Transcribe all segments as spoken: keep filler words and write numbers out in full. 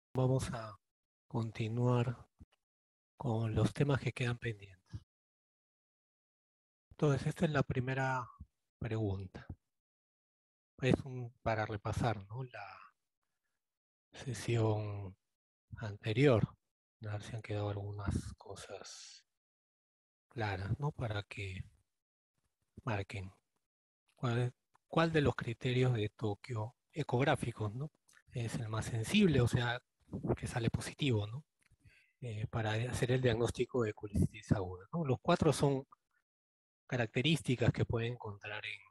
Vamos a continuar con los temas que quedan pendientes. Entonces, esta es la primera pregunta. Es un, para repasar, ¿no? La sesión anterior. A ver si han quedado algunas cosas claras, ¿no? Para que marquen. ¿Cuál, es- cuál de los criterios de Tokio ecográficos, ¿no? Es el más sensible, o sea, que sale positivo, ¿no? Eh, para hacer el diagnóstico de colicitis aguda, ¿no? Los cuatro son características que pueden encontrar en,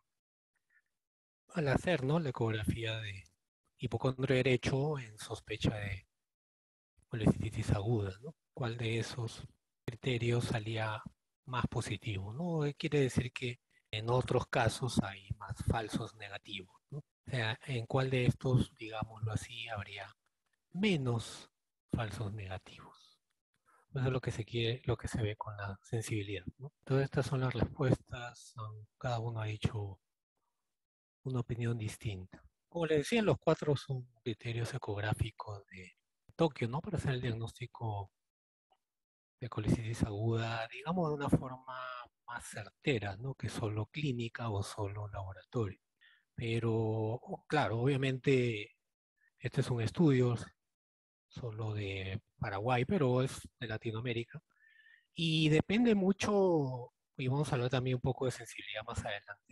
al hacer, ¿no? La ecografía de hipocondrio derecho en sospecha de colecitis aguda, ¿no? ¿Cuál de esos criterios salía más positivo, ¿no? Eh, Quiere decir que en otros casos hay más falsos negativos, ¿no? O sea, en cuál de estos, digámoslo así, habría menos falsos negativos. Eso es lo que se quiere, lo que se ve con la sensibilidad, ¿no? Todas estas son las respuestas, son- cada uno ha dicho una opinión distinta. Como le decía, los cuatro son criterios ecográficos de Tokio, ¿no? Para hacer el diagnóstico de colicitis aguda, digamos, de una forma más certera, ¿no? Que solo clínica o solo laboratorio. Pero, oh, claro, obviamente, este es un estudio solo de Paraguay, pero es de Latinoamérica. Y depende mucho, y vamos a hablar también un poco de sensibilidad más adelante,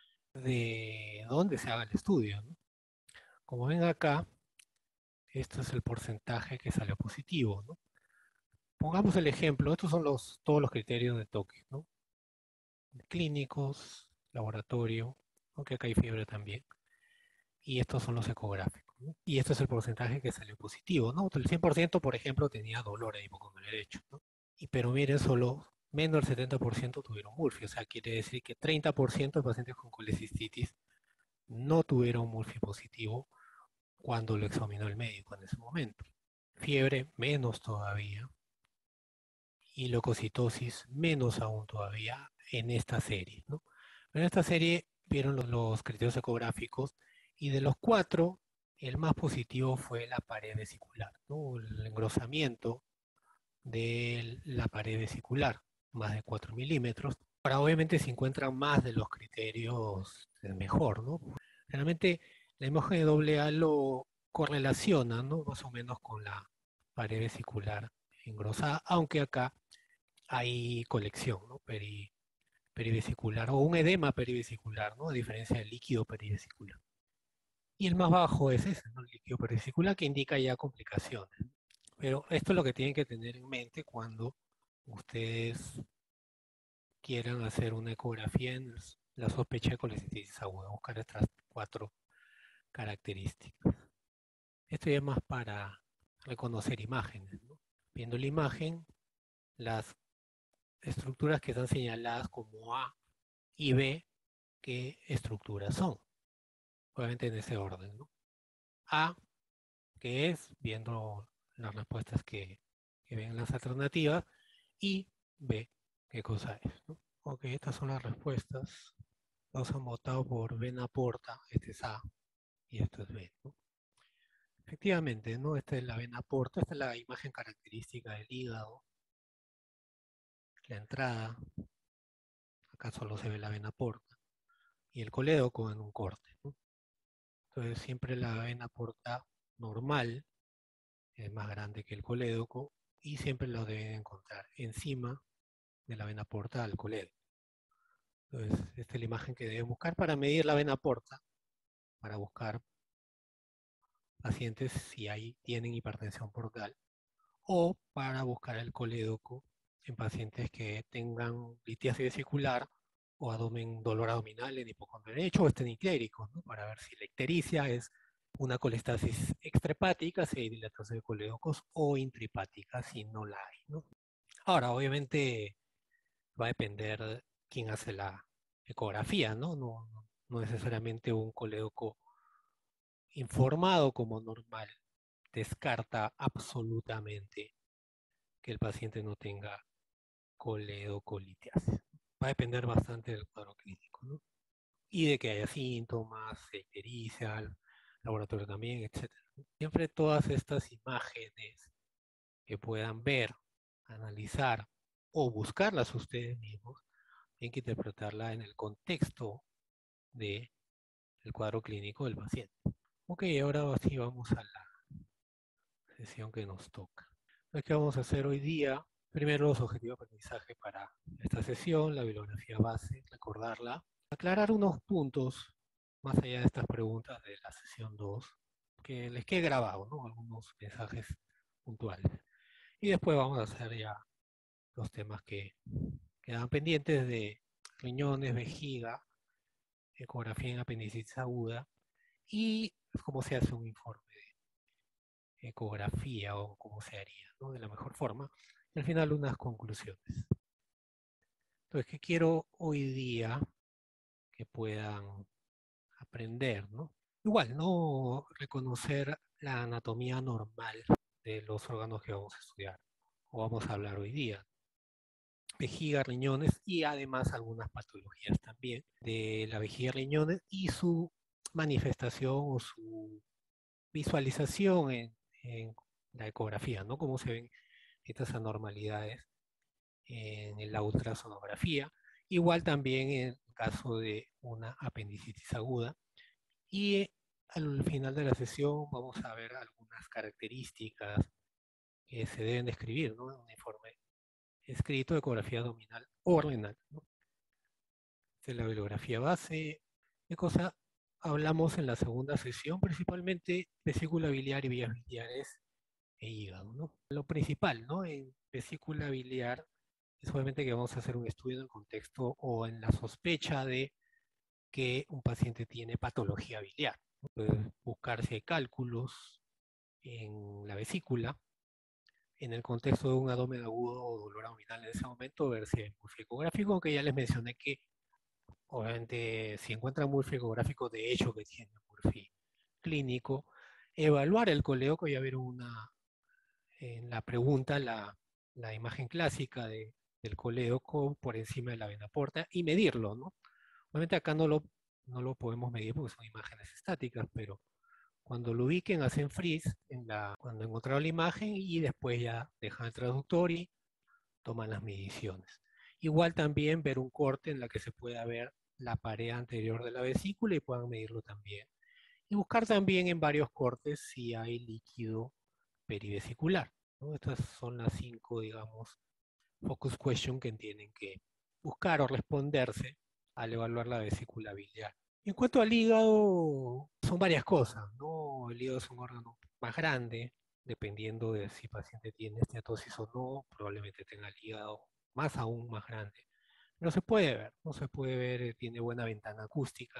de dónde se haga el estudio, ¿no? Como ven acá, este es el porcentaje que salió positivo, ¿no? Pongamos el ejemplo, estos son los, todos los criterios de Tokio, ¿no? Clínicos, laboratorio, aunque acá hay fiebre también, y estos son los ecográficos, ¿no? Y este es el porcentaje que salió positivo, ¿no? El cien por ciento, por ejemplo, tenía dolor en hipocondrio derecho, ¿no? Y pero miren, solo menos del setenta por ciento tuvieron Murphy, o sea, quiere decir que treinta por ciento de pacientes con colecistitis no tuvieron Murphy positivo cuando lo examinó el médico en ese momento. Fiebre, menos todavía, y leucocitosis menos aún todavía en esta serie, ¿no? Pero en esta serie vieron los, los criterios ecográficos y de los cuatro, el más positivo fue la pared vesicular, ¿no? El engrosamiento de la pared vesicular, más de cuatro milímetros. Ahora, obviamente, si encuentran más de los criterios, es mejor, ¿no? Realmente, la imagen de doble A lo correlaciona, ¿no? Más o menos con la pared vesicular engrosada, aunque acá hay colección, ¿no? Peri, perivesicular o un edema perivesicular, ¿no? A diferencia del líquido perivesicular. Y el más bajo es ese, ¿no? El líquido perivesicular que indica ya complicaciones. Pero esto es lo que tienen que tener en mente cuando ustedes quieran hacer una ecografía en la sospecha de colecitis aguda, buscar estas cuatro características. Esto ya es más para reconocer imágenes, ¿no? Viendo la imagen, las estructuras que están señaladas como A y B, qué estructuras son, obviamente en ese orden, ¿no? A, que es, viendo las respuestas que, que ven las alternativas, y B, qué cosa es, ¿no? Ok, estas son las respuestas. Todos han votado por vena porta, este es A y esto es B, ¿no? Efectivamente, ¿no? Esta es la vena porta, esta es la imagen característica del hígado, la entrada, acá solo se ve la vena porta, y el colédoco en un corte, ¿no? Entonces siempre la vena porta normal es más grande que el colédoco y siempre lo deben encontrar encima de la vena porta al colédoco. Entonces, esta es la imagen que deben buscar para medir la vena porta, para buscar pacientes si hay, tienen hipertensión portal, o para buscar el colédoco en pacientes que tengan litiasis vesicular o abdomen, dolor abdominal en hipocondrio derecho o estén ictéricos, ¿no? Para ver si la ictericia es una colestasis extrahepática, si hay dilatación de colédocos, o intrahepática, si no la hay, ¿no? Ahora, obviamente va a depender quién hace la ecografía, ¿no? No, no, no necesariamente un colédoco informado como normal descarta absolutamente que el paciente no tenga coledocolitis. Va a depender bastante del cuadro clínico, ¿no? Y de que haya síntomas, se ictericia, laboratorio también, etcétera. Siempre todas estas imágenes que puedan ver, analizar o buscarlas ustedes mismos, tienen que interpretarla en el contexto del cuadro clínico del paciente. Ok, ahora sí vamos a la sesión que nos toca. Entonces, ¿qué vamos a hacer hoy día? Primero, los objetivos de aprendizaje para esta sesión, la bibliografía base, recordarla, aclarar unos puntos más allá de estas preguntas de la sesión dos, que les quede grabado, ¿no? Algunos mensajes puntuales. Y después vamos a hacer ya los temas que quedan pendientes de riñones, vejiga, ecografía en apendicitis aguda y cómo se hace un informe de ecografía o cómo se haría, ¿no? De la mejor forma. Y al final unas conclusiones. Entonces, ¿qué quiero hoy día que puedan aprender, ¿no? Igual, no reconocer la anatomía normal de los órganos que vamos a estudiar o vamos a hablar hoy día. Vejiga, riñones y además algunas patologías también de la vejiga, riñones y su manifestación o su visualización en, en la ecografía, ¿no? Cómo se ven estas anormalidades en la ultrasonografía. Igual también en el caso de una apendicitis aguda. Y al final de la sesión vamos a ver algunas características que se deben describir, ¿no? En un informe escrito de ecografía abdominal o renal, ¿no? De la bibliografía base. ¿Qué cosa hablamos en la segunda sesión? Principalmente vesícula biliar y vías biliares e hígado, ¿no? Lo principal, ¿no? En vesícula biliar es obviamente que vamos a hacer un estudio en el contexto o en la sospecha de que un paciente tiene patología biliar, ¿no? Puede buscar si hay cálculos en la vesícula, en el contexto de un abdomen agudo o dolor abdominal en ese momento, ver si hay morfeo ecográfico, aunque ya les mencioné que obviamente si encuentran morfeo ecográfico, de hecho que tiene morfeo clínico, evaluar el coleo, que ya vieron una, en la pregunta, la, la imagen clásica de, del coleo con, por encima de la vena porta y medirlo, ¿no? Obviamente acá no lo, no lo podemos medir porque son imágenes estáticas, pero cuando lo ubiquen hacen freeze en la, cuando encontraron la imagen y después ya dejan el traductor y toman las mediciones. Igual también ver un corte en la que se pueda ver la pared anterior de la vesícula y puedan medirlo también. Y buscar también en varios cortes si hay líquido perivesicular, ¿no? Estas son las cinco, digamos, focus question que tienen que buscar o responderse al evaluar la vesícula biliar. En cuanto al hígado, son varias cosas, ¿no? El hígado es un órgano más grande, dependiendo de si el paciente tiene esteatosis o no, probablemente tenga el hígado más aún más grande. No se puede ver, no se puede ver, eh, tiene buena ventana acústica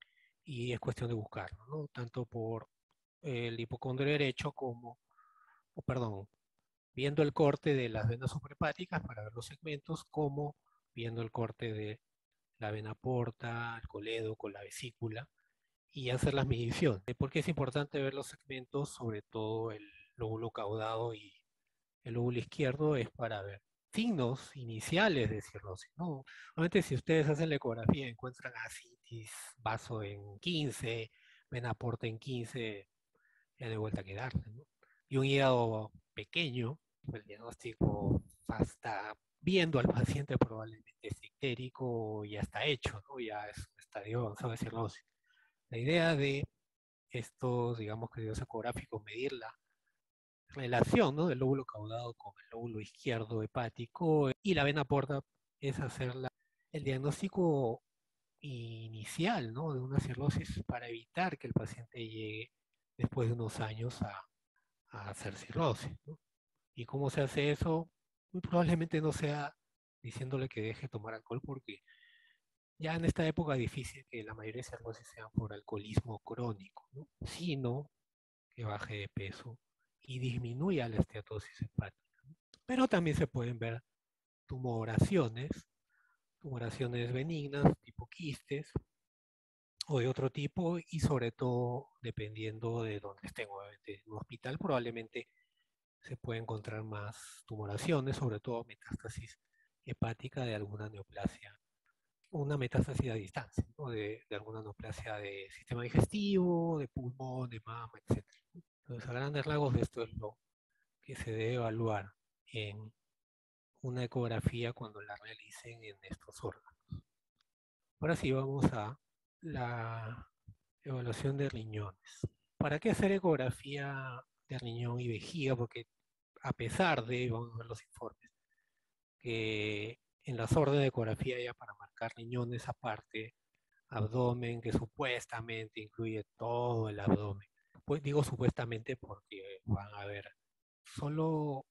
y es cuestión de buscarlo, ¿no? Tanto por el hipocondrio derecho como, o perdón, viendo el corte de las venas suprahepáticas para ver los segmentos, como viendo el corte de la vena porta, el coledo con la vesícula y hacer las mediciones. ¿Por qué es importante ver los segmentos, sobre todo el lóbulo caudado y el lóbulo izquierdo? Es para ver signos iniciales de cirrosis, ¿no? Obviamente si ustedes hacen la ecografía y encuentran ascitis, vaso en quince, vena porta en quince, ya de vuelta a quedarse, ¿no? Y un hígado pequeño, el diagnóstico hasta viendo al paciente probablemente es ictérico, ya está hecho, ¿no? Ya es un estadio avanzado de cirrosis. La idea de estos, digamos, criterios ecográficos, medir la relación, ¿no? Del lóbulo caudado con el lóbulo izquierdo hepático y la vena porta es hacer la, el diagnóstico inicial, ¿no? De una cirrosis para evitar que el paciente llegue después de unos años a, a hacer cirrosis, ¿no? ¿Y cómo se hace eso? Muy probablemente no sea diciéndole que deje de tomar alcohol, porque ya en esta época es difícil que la mayoría de cirrosis sean por alcoholismo crónico, ¿no? Sino que baje de peso y disminuya la esteatosis hepática. Pero también se pueden ver tumoraciones, tumoraciones benignas, tipo quistes, o de otro tipo, y sobre todo dependiendo de dónde estén, obviamente. En un hospital probablemente se puede encontrar más tumoraciones, sobre todo metástasis hepática de alguna neoplasia una metástasis a distancia, ¿no? de, de alguna neoplasia de sistema digestivo, de pulmón, de mama, etcétera. Entonces, a grandes rasgos, esto es lo que se debe evaluar en una ecografía cuando la realicen en estos órganos. Ahora sí, vamos a la evaluación de riñones. ¿Para qué hacer ecografía de riñón y vejiga? Porque a pesar de, vamos a ver los informes, que en las órdenes de ecografía ya para marcar riñones aparte, abdomen, que supuestamente incluye todo el abdomen. Pues digo supuestamente porque van a ver, solo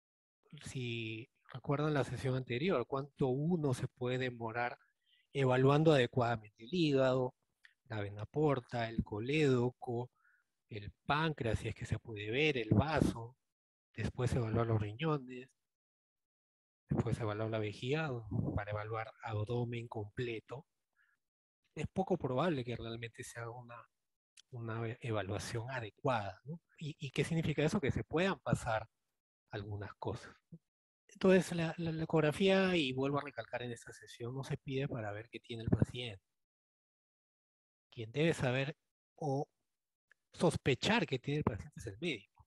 si recuerdan la sesión anterior, cuánto uno se puede demorar evaluando adecuadamente el hígado, la vena porta, el colédoco, el páncreas, si es que se puede ver, el vaso, después evaluar los riñones, después evaluar la vejiga para evaluar abdomen completo. Es poco probable que realmente se haga una, una e- evaluación adecuada, ¿no? ¿Y, y qué significa eso? Que se puedan pasar algunas cosas. Entonces, la, la- la ecografía, y vuelvo a recalcar en esta sesión, no se pide para ver qué tiene el paciente. Quien debe saber o sospechar que tiene el paciente es el médico,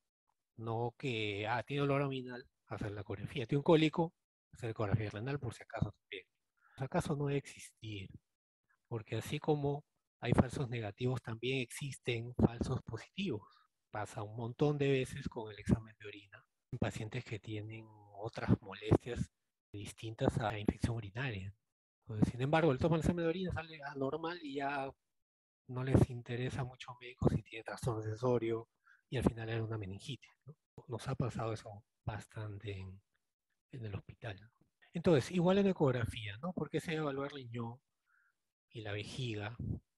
no que, ah, tiene dolor abdominal, hacer la ecografía, tiene un cólico, hacer ecografía renal por si acaso también. Por si acaso no debe existir, porque así como hay falsos negativos, también existen falsos positivos. Pasa un montón de veces con el examen de orina en pacientes que tienen otras molestias distintas a la infección urinaria. Entonces, sin embargo, el toma del examen de orina sale anormal y ya no les interesa mucho a médicos si tiene trastorno sensorio y al final era una meningitis, ¿no? Nos ha pasado eso bastante en, en el hospital, ¿no? Entonces, igual en ecografía, ¿no? Porque se evalúa el riñón y la vejiga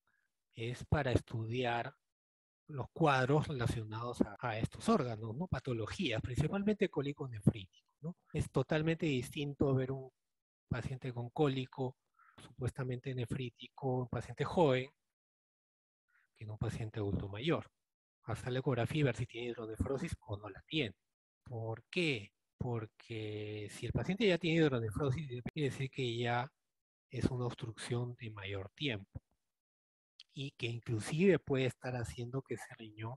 es para estudiar los cuadros relacionados a, a estos órganos, ¿no? Patologías, principalmente cólico nefrítico, ¿no? Es totalmente distinto ver un paciente con cólico supuestamente nefrítico, un paciente joven, que en un paciente adulto mayor. Hacer la ecografía y ver si tiene hidronefrosis o no la tiene. ¿Por qué? Porque si el paciente ya tiene hidronefrosis, quiere decir que ya es una obstrucción de mayor tiempo y que inclusive puede estar haciendo que ese riñón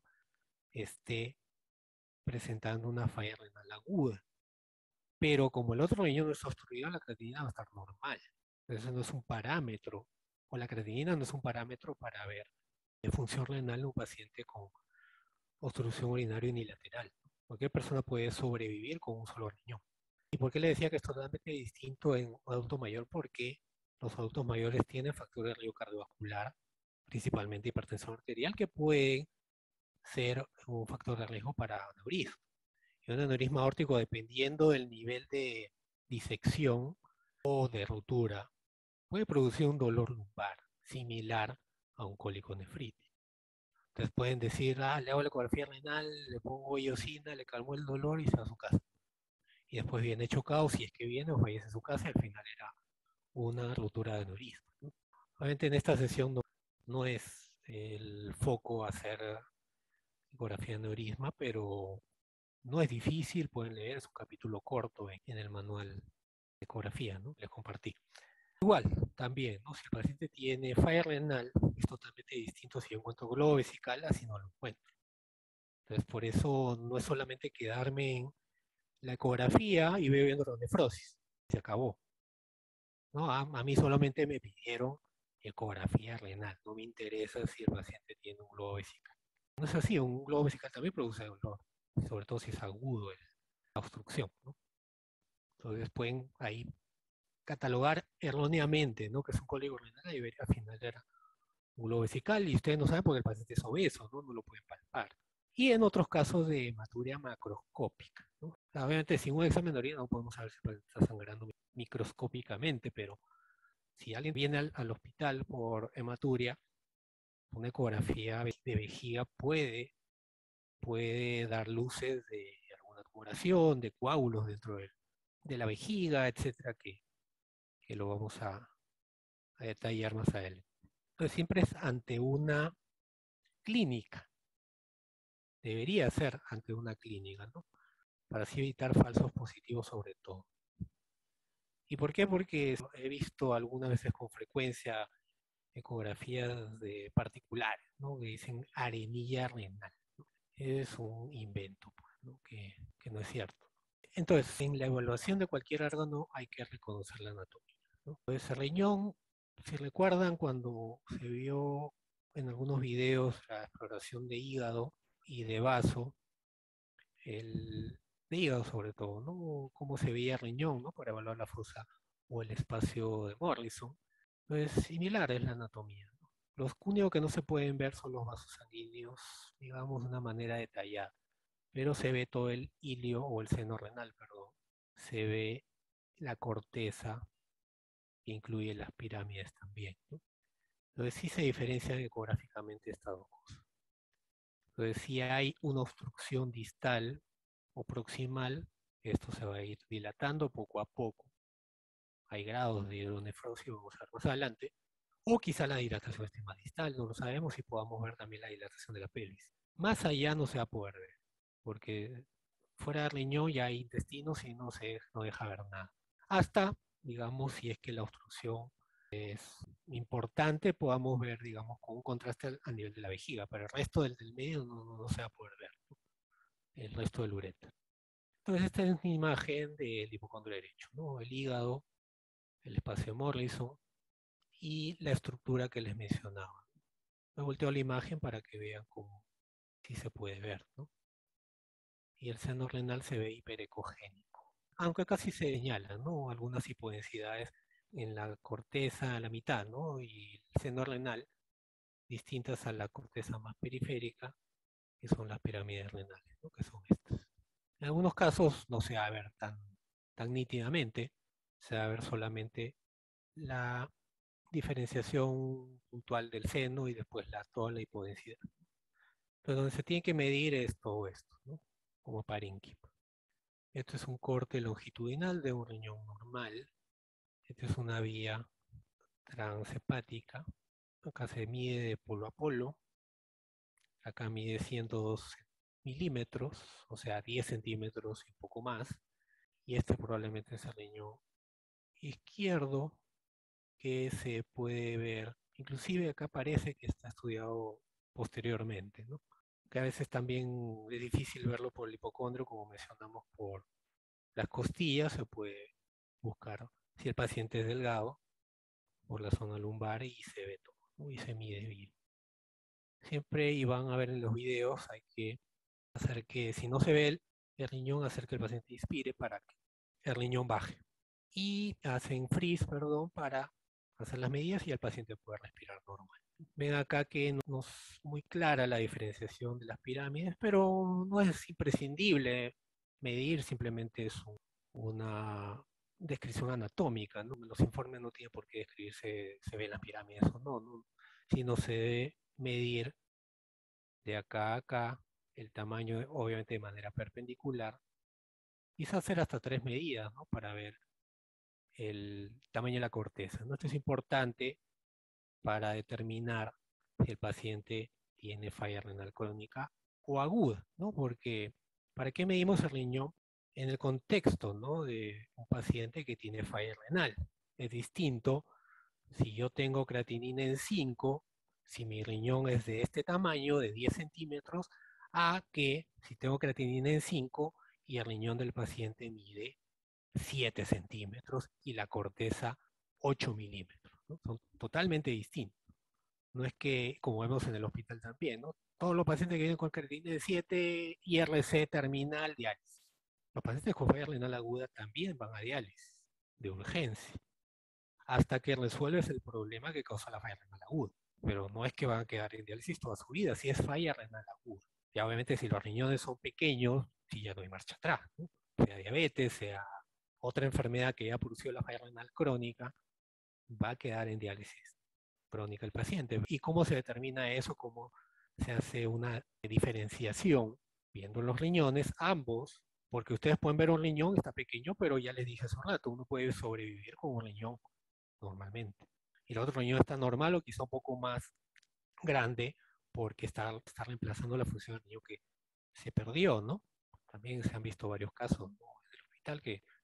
esté presentando una falla renal aguda. Pero como el otro riñón no está obstruido, la creatinina va a estar normal. Eso no es un parámetro, o la creatinina no es un parámetro para ver la función renal en un paciente con obstrucción urinaria unilateral. Cualquier persona puede sobrevivir con un solo riñón. ¿Y por qué le decía que es totalmente distinto en un adulto mayor? Porque los adultos mayores tienen factores de riesgo cardiovascular, principalmente hipertensión arterial, que pueden ser un factor de riesgo para aneurisma. Y un aneurisma aórtico, dependiendo del nivel de disección o de rotura, puede producir un dolor lumbar similar a un cólico nefrítico. Entonces pueden decir, ah, le hago la ecografía renal, le pongo iosina, le calmo el dolor y se va a su casa. Y después viene chocado, si es que viene o fallece en su casa, y al final era una ruptura de aneurisma, ¿no? Obviamente en esta sesión no, no es el foco hacer ecografía de aneurisma, pero no es difícil, pueden leer, es un capítulo corto en, en el manual de ecografía, ¿no? Les compartí. Igual, también, ¿no? Si el paciente tiene falla renal, es totalmente distinto si yo encuentro globo vesical a si no lo encuentro. Entonces, por eso no es solamente quedarme en la ecografía y veo viendo nefrosis. Se acabó, ¿no? A, a mí solamente me pidieron ecografía renal. No me interesa si el paciente tiene un globo vesical. No es así, un globo vesical también produce dolor, sobre todo si es agudo el- la obstrucción, ¿no? Entonces pueden ahí catalogar erróneamente, ¿no? Que es un cólico renal y ver al final era un globo vesical y ustedes no saben porque el paciente es obeso, ¿no? No lo pueden palpar. Y en otros casos de hematuria macroscópica, ¿no? O sea, obviamente sin un examen de orina no podemos saber si el paciente está sangrando microscópicamente, pero si alguien viene al, al hospital por hematuria, una ecografía de vejiga puede, puede dar luces de alguna tumoración, de coágulos dentro de, de la vejiga, etcétera, que, que lo vamos a, a detallar más adelante. Entonces siempre es ante una clínica, debería ser ante una clínica, ¿no? Para así evitar falsos positivos sobre todo. ¿Y por qué? Porque he visto algunas veces con frecuencia ecografías de particulares, ¿no? Que dicen arenilla renal. Es un invento, pues, ¿no? Que, que no es cierto. Entonces, en la evaluación de cualquier órgano hay que reconocer la anatomía, ¿no? Pues el riñón, si recuerdan cuando se vio en algunos videos la exploración de hígado y de vaso, el de hígado sobre todo, ¿no? Cómo se veía el riñón, ¿no? Para evaluar la fosa o el espacio de Morrison. Pues similar es la anatomía, ¿no? Los únicos que no se pueden ver son los vasos sanguíneos, digamos, de una manera detallada, pero se ve todo el ilio o el seno renal, perdón. Se ve la corteza, que incluye las pirámides también, ¿no? Entonces sí se diferencian ecográficamente estas dos cosas. Entonces si hay una obstrucción distal o proximal, esto se va a ir dilatando poco a poco. Hay grados de hidronefrosis, vamos a ver más adelante, o quizá la dilatación esté más distal, no lo sabemos, y podamos ver también la dilatación de la pelvis. Más allá no se va a poder ver, porque fuera del riñón ya hay intestinos y no se no deja ver nada. Hasta, digamos, si es que la obstrucción importante, podamos ver, digamos, con un contraste al- a nivel de la vejiga, pero el resto del, del medio no, no- no se va a poder ver, ¿no? El resto del uretra. Entonces, esta es una imagen del hipocondrio derecho, ¿no? El hígado, el espacio de Morrison y la estructura que les mencionaba. Me volteo la imagen para que vean cómo sí se puede ver, ¿no? Y el seno renal se ve hiperecogénico, aunque casi se señalan, ¿no? Algunas hipodensidades en la corteza a la mitad, ¿no? Y el seno renal, distintas a la corteza más periférica, que son las pirámides renales, ¿no? Que son estas. En algunos casos no se va a ver tan, tan nítidamente, se va a ver solamente la diferenciación puntual del seno y después la, toda la hipodensidad. Pero donde se tiene que medir es todo esto, ¿no? Como parénquima. Esto es un corte longitudinal de un riñón normal. Esta es una vía transhepática. Acá se mide de polo a polo. Acá mide ciento dos milímetros, o sea, diez centímetros y un poco más. Y este probablemente es el riñón izquierdo que se puede ver. Inclusive acá parece que está estudiado posteriormente, ¿no? Que a veces también es difícil verlo por el hipocondrio, como mencionamos, por las costillas. Se puede buscar si el paciente es delgado por la zona lumbar y se ve todo, ¿no? Y se mide bien. Siempre, y van a ver en los videos, hay que hacer que, si no se ve el, el riñón, hacer que el paciente inspire para que el riñón baje. Y hacen freeze, perdón, para hacer las medidas y el paciente puede respirar normal. Ven acá que no es muy clara la diferenciación de las pirámides, pero no es imprescindible medir, simplemente es un- una descripción anatómica, ¿no? Los informes no tienen por qué describirse, se ven las pirámides o no, ¿no? Sino se debe medir de acá a acá el tamaño, obviamente de manera perpendicular, quizás hacer hasta tres medidas, ¿no? Para ver el tamaño de la corteza, ¿no? Esto es importante para determinar si el paciente tiene falla renal crónica o aguda, ¿no? Porque ¿para qué medimos el riñón? En el contexto, ¿no? De un paciente que tiene falla renal. Es distinto si yo tengo creatinina en cinco, si mi riñón es de este tamaño, de diez centímetros, a que si tengo creatinina en cinco y el riñón del paciente mide siete centímetros y la corteza ocho milímetros, ¿no? Son totalmente distintos. No es que, como vemos en el hospital también, ¿no? Todos los pacientes que vienen con creatinina de siete, I R C terminal, diálisis. Los pacientes con falla renal aguda también van a diálisis de urgencia, hasta que resuelves el problema que causa la falla renal aguda. Pero no es que van a quedar en diálisis toda su vida, si es falla renal aguda. Ya obviamente si los riñones son pequeños, si ya no hay marcha atrás, ¿no? Sea diabetes, sea otra enfermedad que ya produció la falla renal crónica, va a quedar en diálisis crónica el paciente. ¿Y cómo se determina eso? ¿Cómo se hace una diferenciación? Viendo los riñones, ambos, porque ustedes pueden ver un riñón, está pequeño, pero ya les dije hace un rato, uno puede sobrevivir con un riñón normalmente. Y el otro riñón está normal o quizá un poco más grande porque está, está reemplazando la función del riñón que se perdió, ¿no? También se han visto varios casos, ¿no? En el hospital que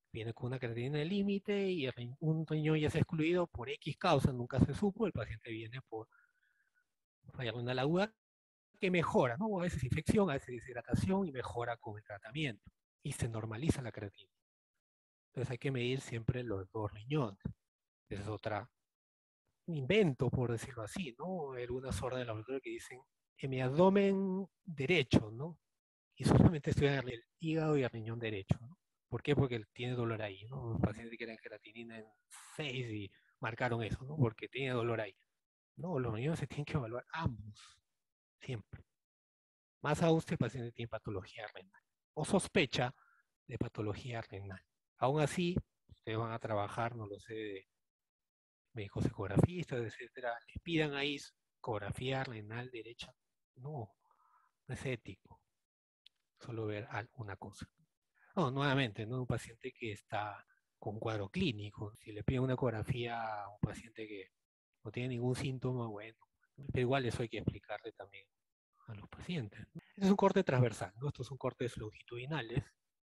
viene con una creatinina de límite y el ri- un riñón ya se ha excluido por X causa, nunca se supo, el paciente viene por falla renal aguda que mejora, ¿no? A veces infección, a veces deshidratación y mejora con el tratamiento y se normaliza la creatina. Entonces hay que medir siempre los dos riñones. Esa es otra un invento, por decirlo así, ¿no? Hay algunas órdenes de laboratorio que dicen en mi abdomen derecho, ¿no? Y solamente estudian el hígado y el riñón derecho, ¿no? ¿Por qué? Porque tiene dolor ahí, ¿no? Los pacientes que eran creatinina en seis y marcaron eso, ¿no? Porque tiene dolor ahí. No, los riñones se tienen que evaluar ambos, siempre. Más aún si el paciente tiene patología renal o sospecha de patología renal. Aún así, ustedes van a trabajar, no lo sé, de médicos ecografistas, etcétera, les pidan ahí ecografía renal derecha. No, no es ético solo ver una cosa. No, nuevamente, no un paciente que está con cuadro clínico. Si le piden una ecografía a un paciente que no tiene ningún síntoma, bueno, pero igual eso hay que explicarle también a los pacientes, ¿no? Este es un corte transversal, ¿no? Estos son cortes longitudinales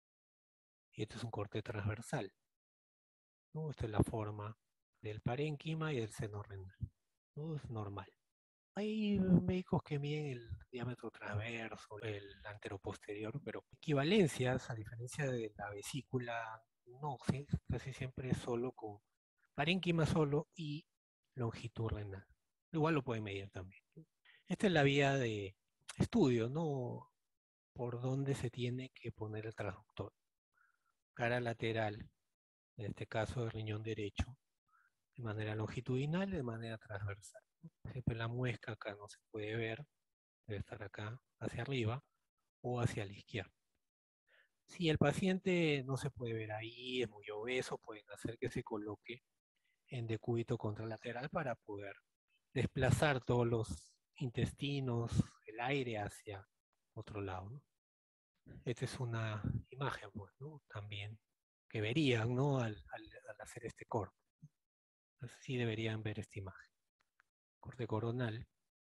y este es un corte transversal, ¿no? Esta es la forma del parénquima y del seno renal, ¿no? Es normal. Hay médicos que miden el diámetro transverso, el anteroposterior, pero equivalencias, a diferencia de la vesícula, no, sí, casi siempre es solo con parénquima solo y longitud renal. Igual lo pueden medir también. Esta es la vía de estudio, ¿no? Por dónde se tiene que poner el transductor. Cara lateral, en este caso del riñón derecho, de manera longitudinal y de manera transversal. Siempre la muesca acá no se puede ver, debe estar acá hacia arriba o hacia la izquierda. Si el paciente no se puede ver ahí, es muy obeso, pueden hacer que se coloque en decúbito contralateral para poder desplazar todos los intestinos, el aire hacia otro lado, ¿no? Esta es una imagen, pues, ¿no? También que verían, ¿no? Al, al, al hacer este corte. Así deberían ver esta imagen. Corte coronal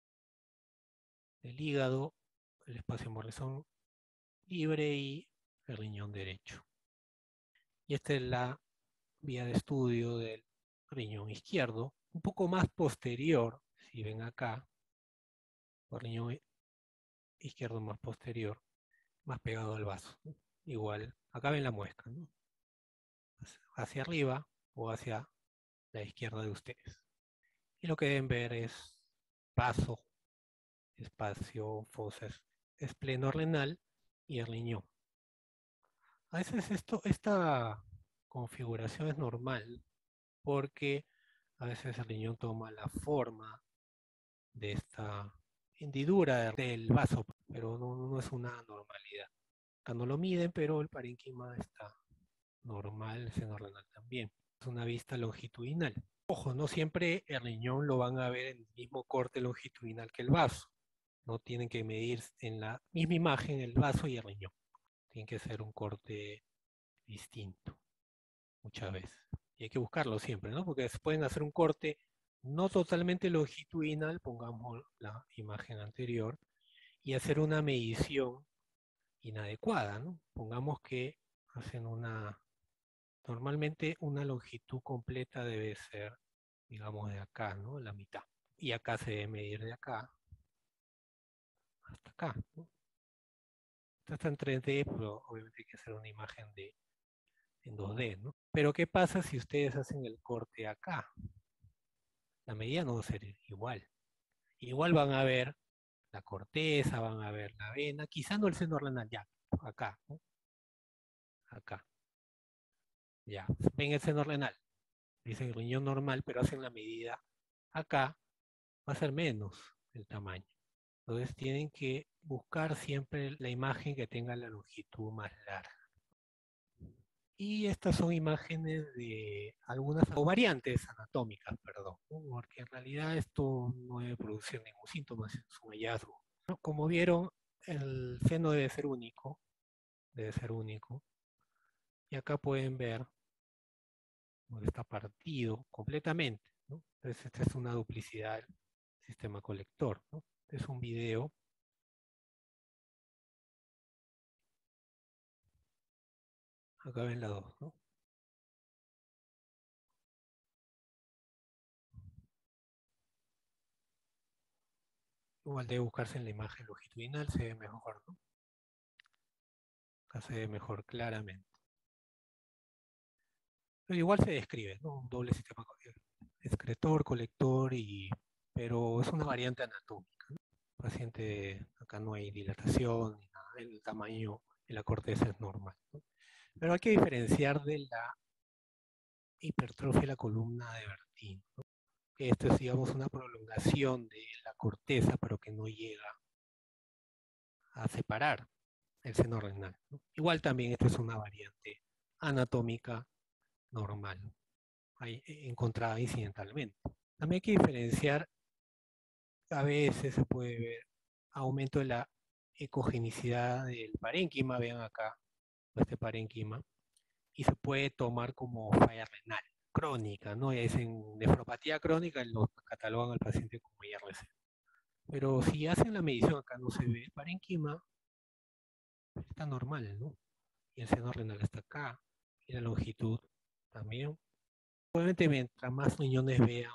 del hígado, el espacio morrezón libre y el riñón derecho. Y esta es la vía de estudio del riñón izquierdo, un poco más posterior, si ven acá, el riñón izquierdo más posterior, más pegado al vaso, ¿no? Igual, acá ven la muesca, ¿no? Hacia arriba o hacia la izquierda de ustedes. Y lo que deben ver es vaso, espacio, fosas, espleno-renal y el riñón. A veces esto, esta configuración es normal porque a veces el riñón toma la forma de esta hendidura del vaso, pero no, no es una normalidad. Acá no lo miden, pero el parénquima está normal, el seno renal también. Es una vista longitudinal. Ojo, no siempre el riñón lo van a ver en el mismo corte longitudinal que el vaso. No tienen que medir en la misma imagen el vaso y el riñón. Tiene que ser un corte distinto muchas veces. Y hay que buscarlo siempre, ¿no? Porque se pueden hacer un corte no totalmente longitudinal, pongamos la imagen anterior, y hacer una medición inadecuada, ¿no? Pongamos que hacen una, normalmente una longitud completa debe ser, digamos, de acá, ¿no? La mitad. Y acá se debe medir de acá hasta acá, ¿no? Esto está en tres D, pero obviamente hay que hacer una imagen de, en dos D, ¿no? Pero ¿qué pasa si ustedes hacen el corte acá? La medida no va a ser igual. Igual van a ver la corteza, van a ver la vena, quizá no el seno renal, ya, acá, ¿no? Acá, ya. Ven el seno renal, dicen riñón normal, pero hacen la medida acá, va a ser menos el tamaño. Entonces tienen que buscar siempre la imagen que tenga la longitud más larga. Y estas son imágenes de algunas o variantes anatómicas, perdón, ¿no? Porque en realidad esto no debe producir ningún síntoma, es un hallazgo. ¿No? Como vieron, el seno debe ser único, debe ser único. Y acá pueden ver que está partido completamente, ¿no? Entonces esta es una duplicidad del sistema colector, ¿no? Este es un video, acá ven la dos, ¿no? Igual debe buscarse en la imagen longitudinal, se ve mejor, ¿no? Acá se ve mejor claramente. Pero igual se describe, ¿no? Un doble sistema excretor, colector, y, pero es una variante anatómica, ¿no? El paciente, acá no hay dilatación ni nada, el tamaño de la corteza es normal, ¿no? Pero hay que diferenciar de la hipertrofia de la columna de Bertin, ¿no? Que esto es, digamos, una prolongación de la corteza, pero que no llega a separar el seno renal, ¿no? Igual también esta es una variante anatómica normal, hay, encontrada incidentalmente. También hay que diferenciar, a veces se puede ver aumento de la ecogenicidad del parénquima, vean acá este parénquima, y se puede tomar como falla renal crónica, ¿no? Es en nefropatía crónica, lo catalogan al paciente como I R C. Pero si hacen la medición, acá no se ve el parénquima, está normal, ¿no? Y el seno renal está acá, y la longitud también. Obviamente, mientras más riñones vean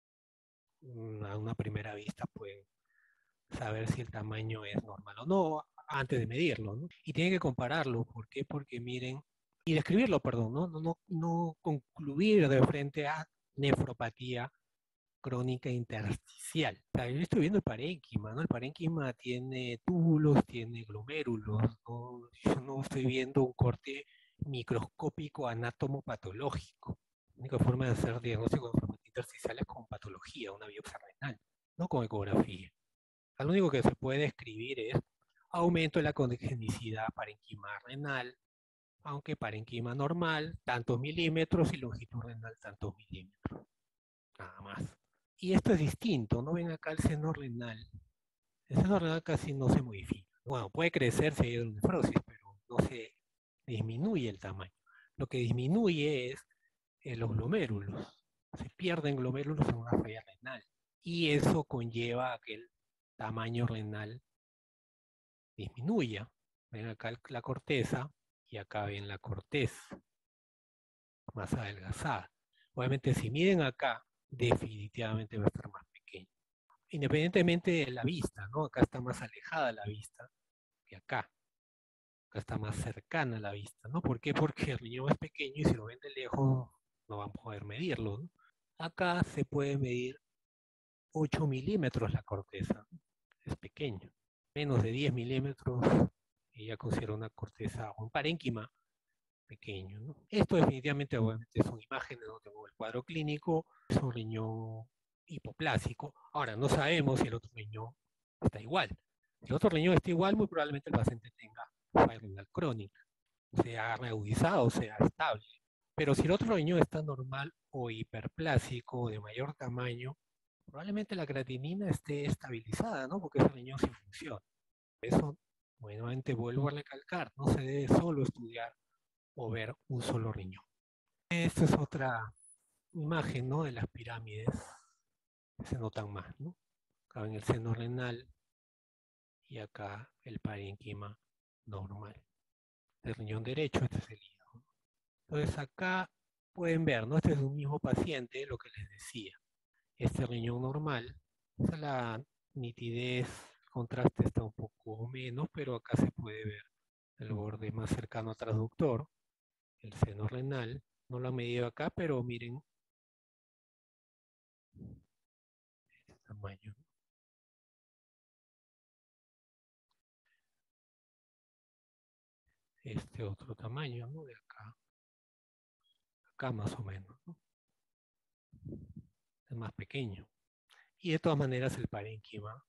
mm, a una primera vista, pueden saber si el tamaño es normal o no antes de medirlo, ¿no? Y tienen que compararlo. ¿Por qué? Porque miren, y describirlo, perdón, ¿no? No, no, no concluir de frente a nefropatía crónica intersticial. O sea, yo estoy viendo el parénquima, ¿no? El parénquima tiene túbulos, tiene glomérulos, ¿no? Yo no estoy viendo un corte microscópico anátomo-patológico. La única forma de hacer diagnóstico de enfermedad intersticial es con patología, una biopsia renal, no con ecografía. Lo único que se puede escribir es aumento de la congenicidad parenquima renal, aunque parenquima normal, tantos milímetros, y longitud renal, tantos milímetros, nada más. Y esto es distinto, ¿no? Ven acá el seno renal. El seno renal casi no se modifica. Bueno, puede crecer si hay hidronefrosis, pero no se disminuye el tamaño. Lo que disminuye es eh, los glomérulos. Se pierden glomérulos en una falla renal. Y eso conlleva a que el tamaño renal disminuya. Ven acá la corteza y acá ven la corteza más adelgazada. Obviamente, si miden acá, definitivamente va a estar más pequeño. Independientemente de la vista, ¿no? Acá está más alejada la vista que acá. Acá está más cercana a la vista, ¿no? ¿Por qué? Porque el riñón es pequeño y si lo ven de lejos no van a poder medirlo, ¿no? Acá se puede medir ocho milímetros la corteza, ¿no? Es pequeño. Menos de diez milímetros y ya considera una corteza o un parénquima pequeño, ¿no? Esto definitivamente, obviamente, son imágenes, no tengo el cuadro clínico, es un riñón hipoplásico. Ahora, no sabemos si el otro riñón está igual. Si el otro riñón está igual, muy probablemente el paciente tenga falla renal crónica, sea reagudizado, o sea estable. Pero si el otro riñón está normal o hiperplásico o de mayor tamaño, probablemente la creatinina esté estabilizada, ¿no? Porque es un riñón sin función. Eso, nuevamente, vuelvo a recalcar, no se debe solo estudiar o ver un solo riñón. Esta es otra imagen, ¿no? De las pirámides que se notan más, ¿no? Acá en el seno renal y acá el parénquima normal. El riñón derecho, este es el hígado. Entonces acá pueden ver, ¿no? Este es un mismo paciente, lo que les decía. Este riñón normal, esa es la nitidez, el contraste está un poco menos, pero acá se puede ver el borde más cercano al transductor, el seno renal. No lo han medido acá, pero miren este tamaño. Este otro tamaño, ¿no? De acá, acá más o menos, ¿no? Es más pequeño. Y de todas maneras el parénquima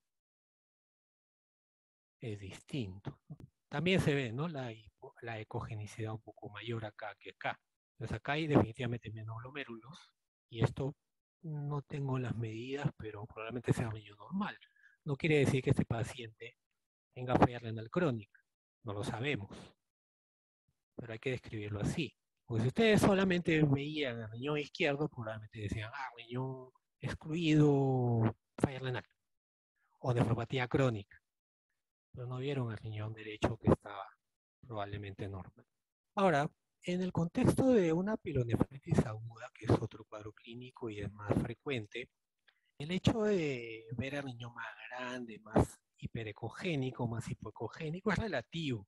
es distinto, ¿no? También se ve, ¿no? La, hipo- la ecogenicidad un poco mayor acá que acá. Entonces acá hay definitivamente menos glomérulos y esto no tengo las medidas, pero probablemente sea un niño normal. No quiere decir que este paciente tenga falla renal crónica, no lo sabemos, pero hay que describirlo así. Porque si ustedes solamente veían el riñón izquierdo, probablemente decían, ah, riñón excluido, falla renal o nefropatía crónica, pero no vieron el riñón derecho que estaba probablemente normal. Ahora, en el contexto de una pilonefritis aguda, que es otro cuadro clínico y es más frecuente, El hecho de ver al niño más grande, más hiperecogénico, más hipoecogénico es relativo.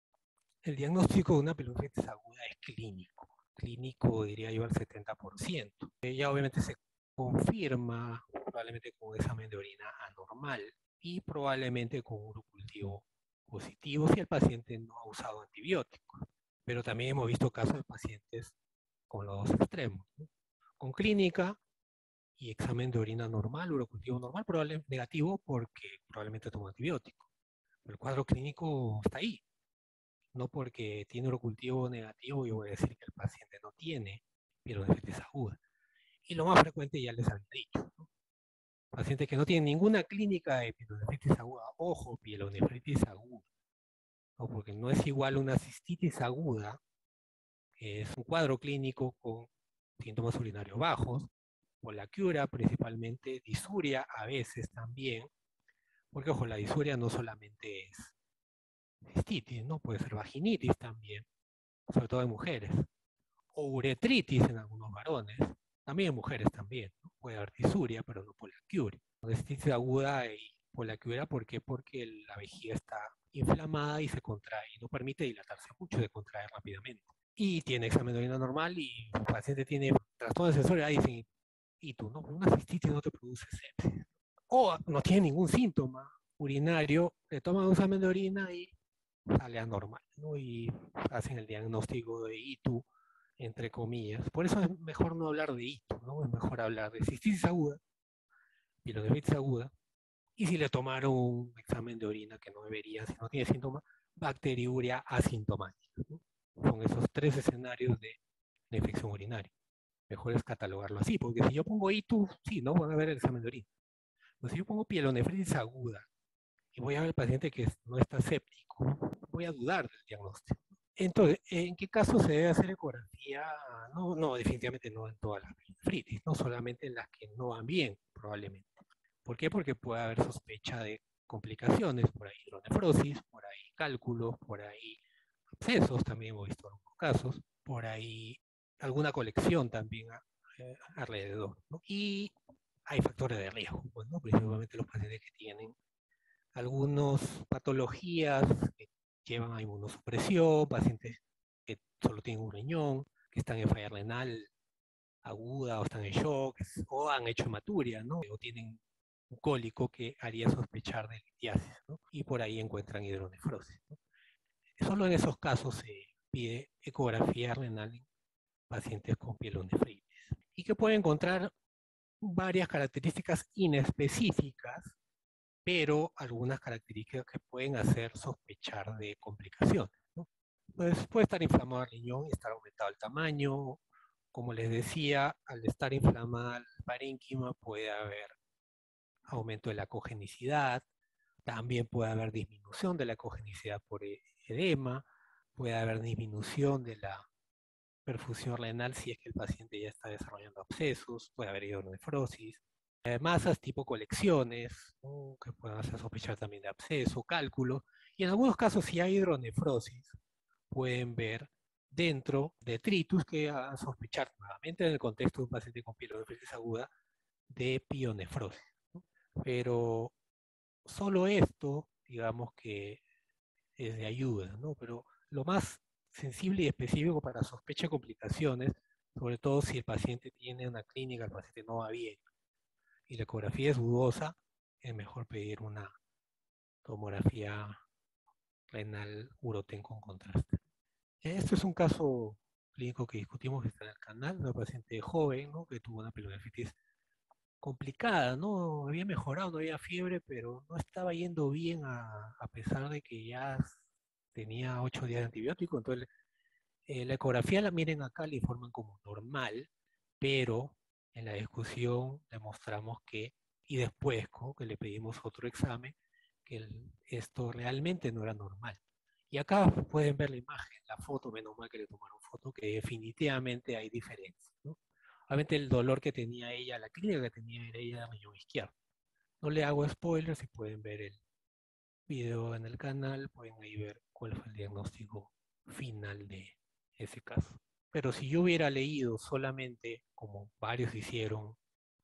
El diagnóstico de una pielonefritis aguda es clínico. Clínico diría yo al setenta por ciento. Ella obviamente se confirma probablemente con un examen de orina anormal y probablemente con un urocultivo positivo si el paciente no ha usado antibióticos. Pero también hemos visto casos de pacientes con los dos extremos, ¿no? Con clínica y examen de orina normal, urocultivo normal, probablemente negativo porque probablemente tomó antibiótico. Pero el cuadro clínico está ahí. No porque tiene urocultivo negativo, yo voy a decir que el paciente no tiene pielonefritis aguda. Y lo más frecuente ya les había dicho, ¿no? Pacientes que no tienen ninguna clínica de pielonefritis aguda, ojo, pielonefritis aguda, ¿no? Porque no es igual una cistitis aguda, que es un cuadro clínico con síntomas urinarios bajos, polaquiuria principalmente, disuria a veces también, porque ojo, la disuria no solamente es cistitis, ¿no? Puede ser vaginitis también, sobre todo en mujeres, o uretritis en algunos varones, también en mujeres también, ¿no? Puede haber disuria, pero no polaquiuria. Cistitis aguda y polaquiuria, ¿por qué? Porque la vejiga está inflamada y se contrae, y no permite dilatarse mucho, se contrae rápidamente. Y tiene examen de orina normal y el paciente tiene trastorno sensorial, ahí dicen, y tú, ¿no? Una cistitis no te produce sepsis. O no tiene ningún síntoma urinario, le toman un examen de orina y sale anormal, ¿no? Y hacen el diagnóstico de I T U, entre comillas. Por eso es mejor no hablar de I T U, ¿no? Es mejor hablar de cistitis aguda, pielonefritis aguda, y si le tomaron un examen de orina que no debería, si no tiene síntomas, bacteriuria asintomática, ¿no? Son esos tres escenarios de, de infección urinaria. Mejor es catalogarlo así, porque si yo pongo I T U, sí, no van a ver el examen de orina. Pero si yo pongo pielonefritis aguda y voy a ver al paciente que no está séptico, voy a dudar del diagnóstico. Entonces, ¿en qué caso se debe hacer ecografía? No, no, definitivamente no en todas las pielonefritis, no solamente en las que no van bien, probablemente. ¿Por qué? Porque puede haber sospecha de complicaciones, por ahí hidronefrosis, por ahí cálculos, por ahí abscesos, también hemos visto algunos casos, por ahí alguna colección también a, eh, alrededor, ¿no? Y hay factores de riesgo, pues, ¿no? Principalmente los pacientes que tienen algunas patologías que llevan a inmunosupresión, pacientes que solo tienen un riñón, que están en falla renal aguda o están en shock, o han hecho hematuria, ¿no? O tienen un cólico que haría sospechar de litiasis, ¿no? Y por ahí encuentran hidronefrosis, ¿no? Solo en esos casos se pide ecografía renal en pacientes con pielonefritis y que puede encontrar varias características inespecíficas, pero algunas características que pueden hacer sospechar de complicaciones, ¿no? Pues puede estar inflamado el riñón y estar aumentado el tamaño. Como les decía, al estar inflamada el parénquima puede haber aumento de la cogenicidad, también puede haber disminución de la cogenicidad por e- edema, puede haber disminución de la perfusión renal si es que el paciente ya está desarrollando abscesos, puede haber hidronefrosis, eh, masas tipo colecciones, ¿no? Que pueden hacer sospechar también de absceso, cálculo, y en algunos casos si hay hidronefrosis, pueden ver dentro detritus que a sospechar nuevamente en el contexto de un paciente con pielonefritis aguda de pionefrosis, ¿no? Pero solo esto, digamos que es de ayuda, ¿no? Pero lo más sensible y específico para sospecha de complicaciones, sobre todo si el paciente tiene una clínica, el paciente no va bien y la ecografía es dudosa, es mejor pedir una tomografía renal uroten con contraste. Este es un caso clínico que discutimos que está en el canal, una paciente joven, ¿no? Que tuvo una pielonefritis complicada, ¿no? Había mejorado, no había fiebre, pero no estaba yendo bien a, a pesar de que ya tenía ocho días de antibiótico. Entonces, eh, la ecografía la miren acá, la informan como normal, pero en la discusión demostramos que, y después, ¿no? Que le pedimos otro examen, que el- esto realmente no era normal. Y acá pueden ver la imagen, la foto, menos mal que le tomaron foto, que definitivamente hay diferencia, ¿no? Obviamente el dolor que tenía ella, la clínica que tenía era ella de riñón izquierdo. No le hago spoilers, si pueden ver el video en el canal, pueden ahí ver cuál fue el diagnóstico final de ese caso. Pero si yo hubiera leído solamente, como varios hicieron,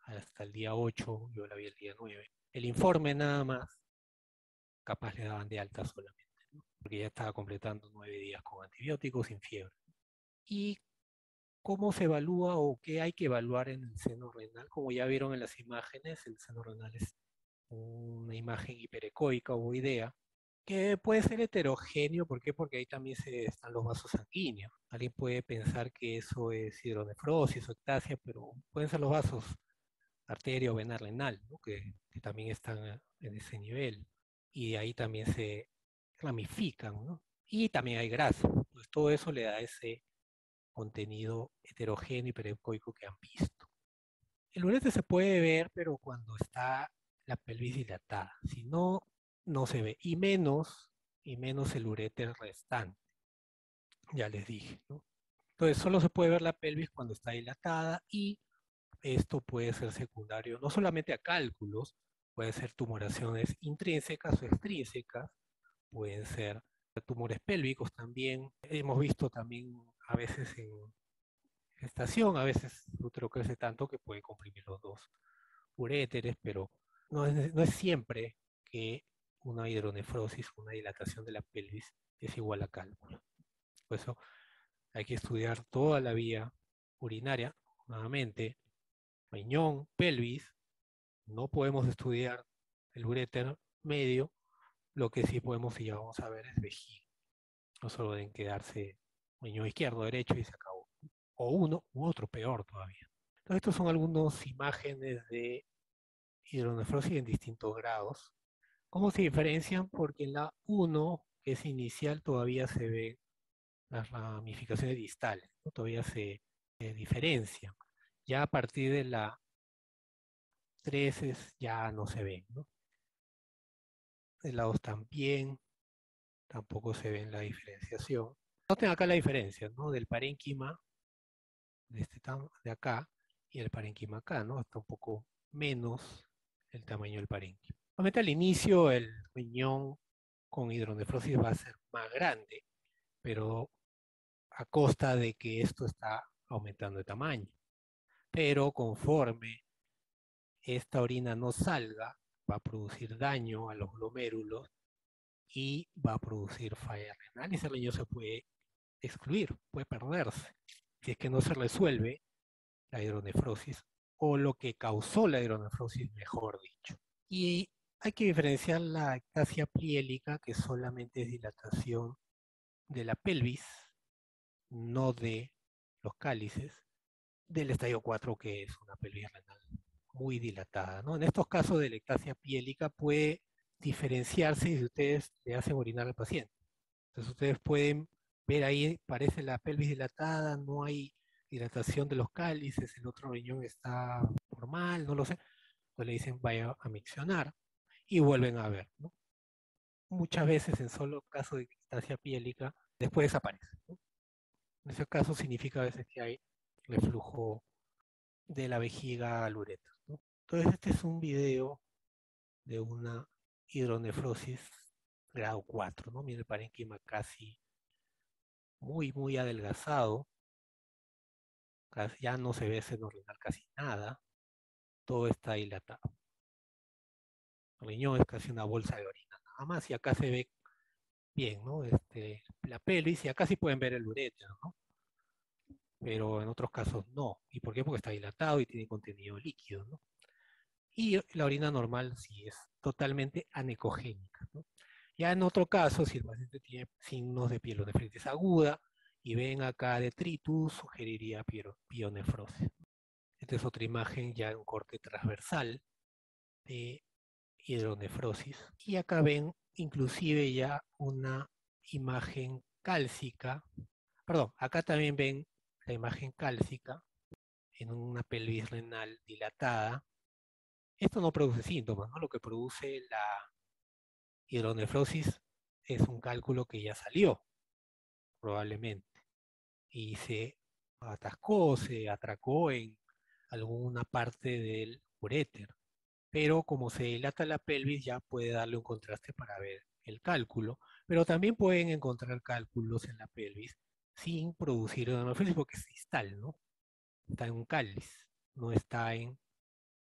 hasta el día ocho, yo la vi el día nueve. El informe nada más, capaz le daban de alta solamente, ¿no? Porque ya estaba completando nueve días con antibióticos sin fiebre. ¿Y cómo se evalúa o qué hay que evaluar en el seno renal? Como ya vieron en las imágenes, el seno renal es una imagen hiperecoica o idea, que puede ser heterogéneo. ¿Por qué? Porque ahí también se, están los vasos sanguíneos. Alguien puede pensar que eso es hidronefrosis o ectasia, pero pueden ser los vasos arteria o vena renal, ¿no? que, que también están eh, en ese nivel. Y de ahí también se ramifican, ¿no? Y también hay grasa. Pues todo eso le da ese contenido heterogéneo y perecoico que han visto. El ureter se puede ver, pero cuando está la pelvis dilatada. Si no, no se ve. Y menos, y menos el ureter restante. Ya les dije, ¿no? Entonces, solo se puede ver la pelvis cuando está dilatada y esto puede ser secundario no solamente a cálculos, pueden ser tumoraciones intrínsecas o extrínsecas, pueden ser tumores pélvicos también. Hemos visto también a veces en gestación, a veces el útero crece tanto que puede comprimir los dos uréteres, pero no es, no es siempre que una hidronefrosis, una dilatación de la pelvis es igual a cálculo. Por eso hay que estudiar toda la vía urinaria, nuevamente, riñón, pelvis. No podemos estudiar el uréter medio, lo que sí podemos y ya vamos a ver es vejiga. No solo deben quedarse riñón izquierdo, derecho y se acabó. O uno u otro, peor todavía. Entonces, estos son algunas imágenes de hidronefrosis en distintos grados. ¿Cómo se diferencian? Porque en la uno, que es inicial, todavía se ven las ramificaciones distales, ¿no? Todavía se eh, diferencian. Ya a partir de la tres es, ya no se ven, ¿no? De la dos también, tampoco se ve la diferenciación. Noten acá la diferencia, ¿no? Del parénquima de, este de acá y el parénquima acá, ¿no? Está un poco menos el tamaño del parénquima. Obviamente al inicio el riñón con hidronefrosis va a ser más grande, pero a costa de que esto está aumentando de tamaño. Pero conforme esta orina no salga, va a producir daño a los glomérulos y va a producir falla renal y ese riñón se puede excluir, puede perderse, si es que no se resuelve la hidronefrosis o lo que causó la hidronefrosis, mejor dicho. Y hay que diferenciar la ectasia pliélica, que solamente es dilatación de la pelvis, no de los cálices, del estadio cuatro, que es una pelvis renal muy dilatada, ¿no? En estos casos de la ectasia piélica puede diferenciarse si ustedes le hacen orinar al paciente. Entonces ustedes pueden ver ahí, parece la pelvis dilatada, no hay dilatación de los cálices, el otro riñón está normal, no lo sé. Entonces le dicen vaya a miccionar y vuelven a ver, ¿no? Muchas veces en solo caso de ectasia piélica, después desaparece, ¿no? En ese caso significa a veces que hay reflujo de la vejiga al ureter, ¿no? Entonces este es un video de una hidronefrosis grado cuatro, ¿no? Mire el parénquima casi muy, muy adelgazado, casi, ya no se ve seno renal casi nada, todo está dilatado. El riñón es casi una bolsa de orina, nada más, y acá se ve bien, ¿no? Este, la pelvis, y acá sí pueden ver el uréter, ¿no? Pero en otros casos no. ¿Y por qué? Porque está dilatado y tiene contenido líquido, ¿no? Y la orina normal sí es totalmente anecogénica, ¿no? Ya en otro caso, si el paciente tiene signos de pielonefritis aguda y ven acá detritus, sugeriría pionefrosis. Esta es otra imagen ya en un corte transversal de hidronefrosis. Y acá ven inclusive ya una imagen cálcica. Perdón, acá también ven la imagen cálcica en una pelvis renal dilatada. Esto no produce síntomas, ¿no? Lo que produce la hidronefrosis es un cálculo que ya salió, probablemente, y se atascó, se atracó en alguna parte del uréter. Pero como se dilata la pelvis ya puede darle un contraste para ver el cálculo, pero también pueden encontrar cálculos en la pelvis sin producir hidronefrosis porque es distal, ¿no? Está en un cáliz, no está en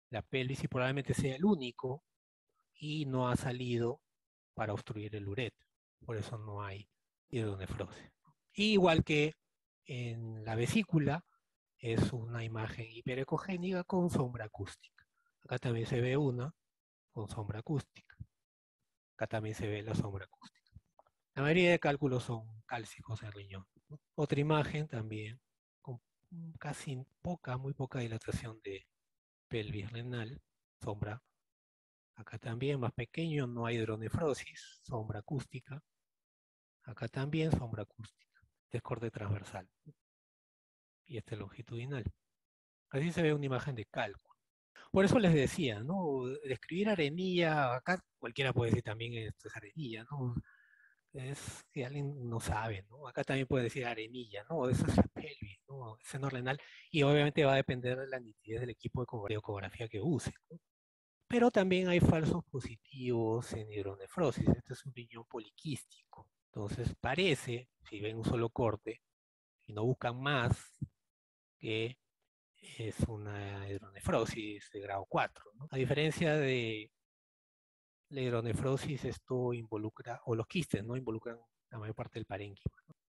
la pelvis y probablemente sea el único y no ha salido para obstruir el ureter. Por eso no hay hidronefrosis. Igual que en la vesícula es una imagen hiperecogénica con sombra acústica. Acá también se ve una con sombra acústica. Acá también se ve la sombra acústica. La mayoría de cálculos son cálcicos en riñón, ¿no? Otra imagen también con casi poca, muy poca dilatación de pelvis renal, sombra. Acá también más pequeño, no hay hidronefrosis, sombra acústica. Acá también sombra acústica. Este es corte transversal y este longitudinal. Así se ve una imagen de cálculo. Por eso les decía, ¿no? Describir arenilla, acá cualquiera puede decir también esto es arenilla, ¿no? Es que alguien no sabe, ¿no? Acá también puede decir arenilla, ¿no? Eso es la pelvis, ¿no? Seno renal. Y obviamente va a depender de la nitidez del equipo de ecografía que use, ¿no? Pero también hay falsos positivos en hidronefrosis. Este es un riñón poliquístico. Entonces parece, si ven un solo corte y no buscan más, que es una hidronefrosis de grado cuatro, ¿no? A diferencia de la hidronefrosis, esto involucra, o los quistes, ¿no? Involucran la mayor parte del parénquima.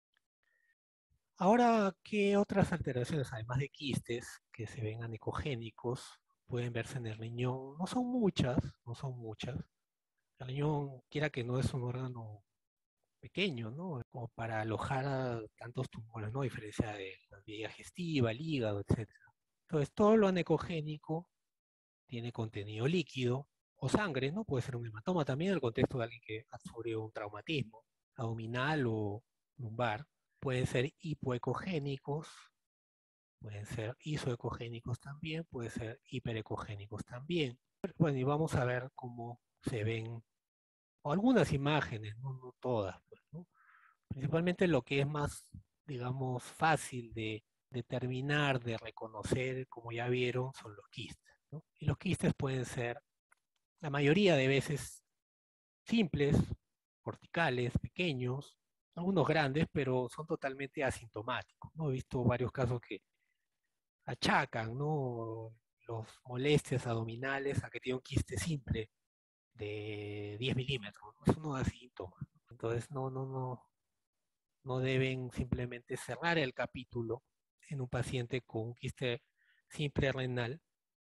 Ahora, ¿qué otras alteraciones, además de quistes, que se ven anecogénicos, pueden verse en el riñón? No son muchas, no son muchas. El riñón, quiera que no, es un órgano pequeño, ¿no? Como para alojar a tantos tumores, ¿no? A diferencia de la vía digestiva, el hígado, etcétera. Entonces, todo lo anecogénico tiene contenido líquido o sangre, ¿no? Puede ser un hematoma también en el contexto de alguien que ha sufrido un traumatismo abdominal o lumbar. Pueden ser hipoecogénicos, pueden ser isoecogénicos también, pueden ser hiperecogénicos también. Bueno, y vamos a ver cómo se ven, o algunas imágenes, no, no todas, pues, ¿no? Principalmente lo que es más, digamos, fácil de determinar, de reconocer, como ya vieron, son los quistes, ¿no? Y los quistes pueden ser, la mayoría de veces, simples, corticales, pequeños, algunos grandes, pero son totalmente asintomáticos, ¿no? He visto varios casos que achacan, ¿no? Los molestias abdominales a que tiene un quiste simple de diez milímetros, ¿no? Eso no da síntomas. Entonces, no, no, no, no deben simplemente cerrar el capítulo en un paciente con un quiste simple renal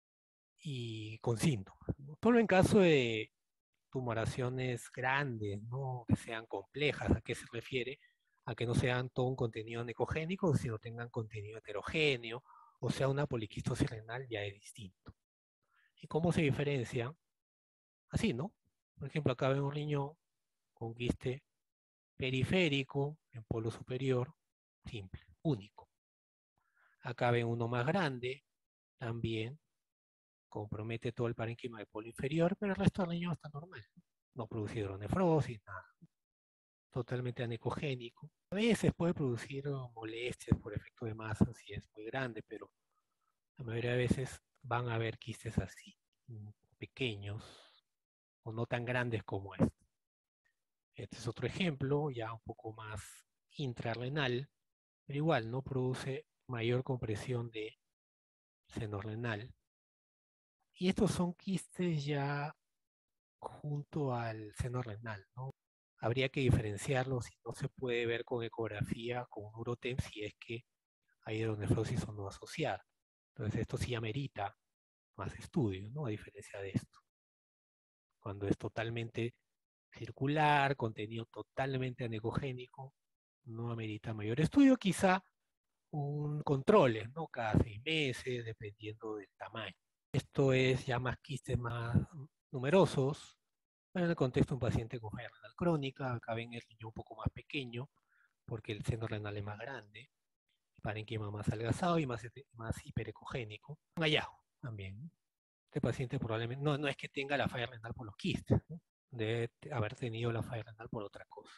y con síntomas, ¿no? Solo en caso de tumoraciones grandes, ¿no? Que sean complejas. ¿A qué se refiere? A que no sean todo un contenido anecogénico, sino tengan contenido heterogéneo, o sea, una poliquistosis renal ya es distinto. ¿Y cómo se diferencia? Así, ¿no? Por ejemplo, acá veo un riñón con quiste periférico en polo superior, simple, único. Acá ven uno más grande, también compromete todo el parénquima del polo inferior, pero el resto del riñón está normal. No produce hidronefrosis, nada. Totalmente anecogénico. A veces puede producir oh, molestias por efecto de masa si es muy grande, pero la mayoría de veces van a haber quistes así, mm, pequeños o no tan grandes como este. Este es otro ejemplo, ya un poco más intrarrenal, pero igual no produce mayor compresión de seno renal. Y estos son quistes ya junto al seno renal, ¿no? Habría que diferenciarlos y no se puede ver con ecografía, con un urotem, si es que hay hidronefrosis o no asociada. Entonces esto sí amerita más estudios, ¿no? A diferencia de esto. Cuando es totalmente circular, contenido totalmente anecogénico, no amerita mayor estudio, quizá un control, ¿no? Cada seis meses, dependiendo del tamaño. Esto es ya más quistes más numerosos. Bueno, en el contexto de un paciente con falla renal crónica, acá ven el riñón un poco más pequeño, porque el seno renal es más grande, el parénquima más adelgazado y más, más hiperecogénico. Un hallazgo también. Este paciente probablemente, no, no es que tenga la falla renal por los quistes, ¿no? Debe haber tenido la falla renal por otra cosa.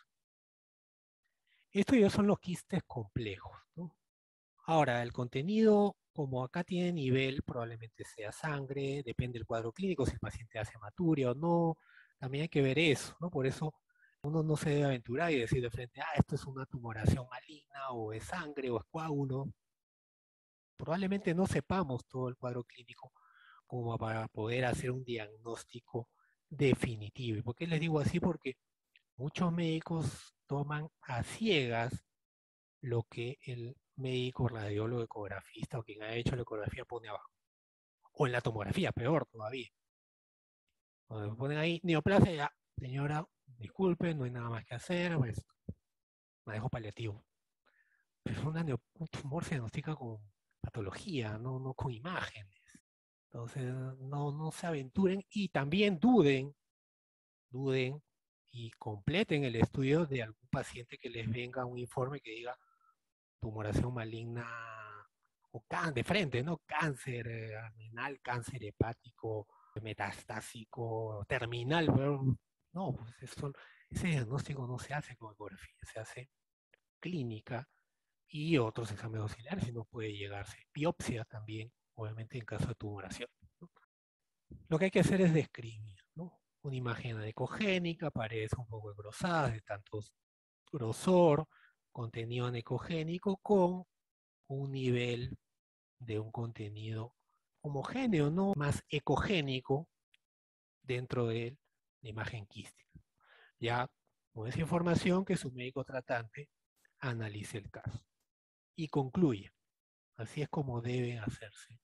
Estos ya son los quistes complejos, ¿no? Ahora, el contenido, como acá tiene nivel, probablemente sea sangre, depende del cuadro clínico, si el paciente hace hematuria o no, también hay que ver eso, ¿no? Por eso uno no se debe aventurar y decir de frente, ah, esto es una tumoración maligna, o es sangre, o es coágulo. Probablemente no sepamos todo el cuadro clínico, como para poder hacer un diagnóstico definitivo. ¿Y por qué les digo así? Porque muchos médicos toman a ciegas lo que el médico radiólogo ecografista o quien ha hecho la ecografía pone abajo. O en la tomografía, peor todavía. Cuando ponen ahí neoplasia, ya, señora, disculpe, no hay nada más que hacer, pues manejo paliativo. Pero una neo- un tumor se diagnostica con patología, no, no con imágenes. Entonces, no, no se aventuren y también duden, duden y completen el estudio de algún paciente que les venga un informe que diga tumoración maligna o can de frente, ¿no? Cáncer eh, renal, cáncer hepático, metastásico, terminal, pero no, pues eso- ese diagnóstico no se hace con ecografía, se hace clínica y otros exámenes auxiliares, si no puede llegarse. Biopsia también, obviamente en caso de tumoración. ¿No? Lo que hay que hacer es describir, ¿no? Una imagen anecogénica, paredes un poco engrosadas, de tanto grosor, contenido anecogénico con un nivel de un contenido homogéneo, no más ecogénico dentro de la imagen quística. Ya con esa información que su médico tratante analice el caso y concluye. Así es como deben hacerse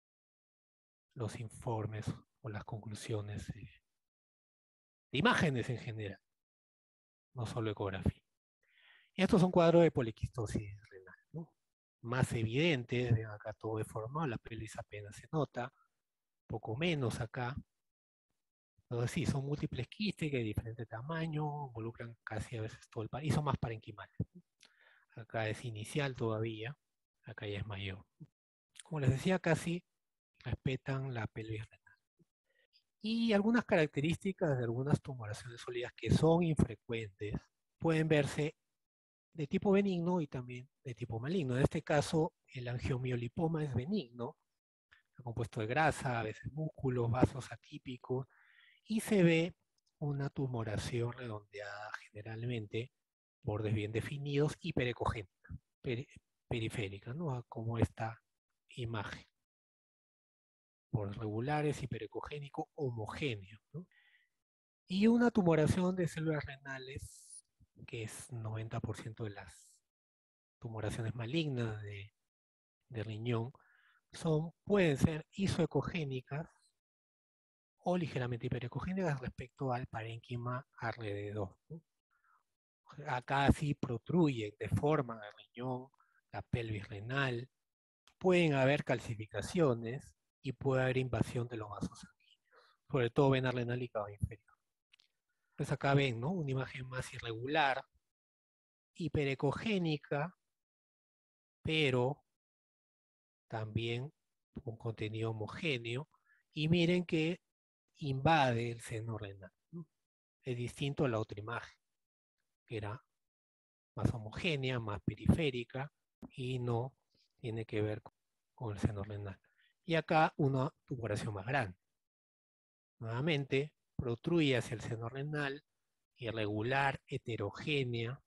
los informes o las conclusiones de, de imágenes en general, no solo ecografía. Y estos son cuadros de poliquistosis renal, ¿no? Más evidentes, ven acá todo deformado, la pelvis apenas se nota, poco menos acá. Entonces sí, son múltiples quistes de diferente tamaño, involucran casi a veces todo el país, y son más parenquimales. Acá es inicial todavía, acá ya es mayor. Como les decía, casi respetan la pelvis renal. Y algunas características de algunas tumoraciones sólidas que son infrecuentes pueden verse de tipo benigno y también de tipo maligno. En este caso, el angiomiolipoma es benigno, está compuesto de grasa, a veces músculos, vasos atípicos, y se ve una tumoración redondeada generalmente, bordes bien definidos y perecogénica, peri- periférica, ¿no? Como esta imagen, bordes regulares y perecogénico homogéneo, ¿no? Y una tumoración de células renales, que es noventa por ciento de las tumoraciones malignas de, de riñón, son, pueden ser isoecogénicas o ligeramente hiperecogénicas respecto al parénquima alrededor, ¿no? Acá sí protruyen, deforman el riñón, la pelvis renal, pueden haber calcificaciones y puede haber invasión de los vasos sanguíneos, sobre todo vena renal y cava inferior. Pues acá ven, ¿no? Una imagen más irregular, hiperecogénica, pero también un contenido homogéneo, y miren que invade el seno renal, ¿no? Es distinto a la otra imagen, que era más homogénea, más periférica, y no tiene que ver con, con el seno renal. Y acá una tumoración más grande. Nuevamente, protruye hacia el seno renal, irregular, heterogénea,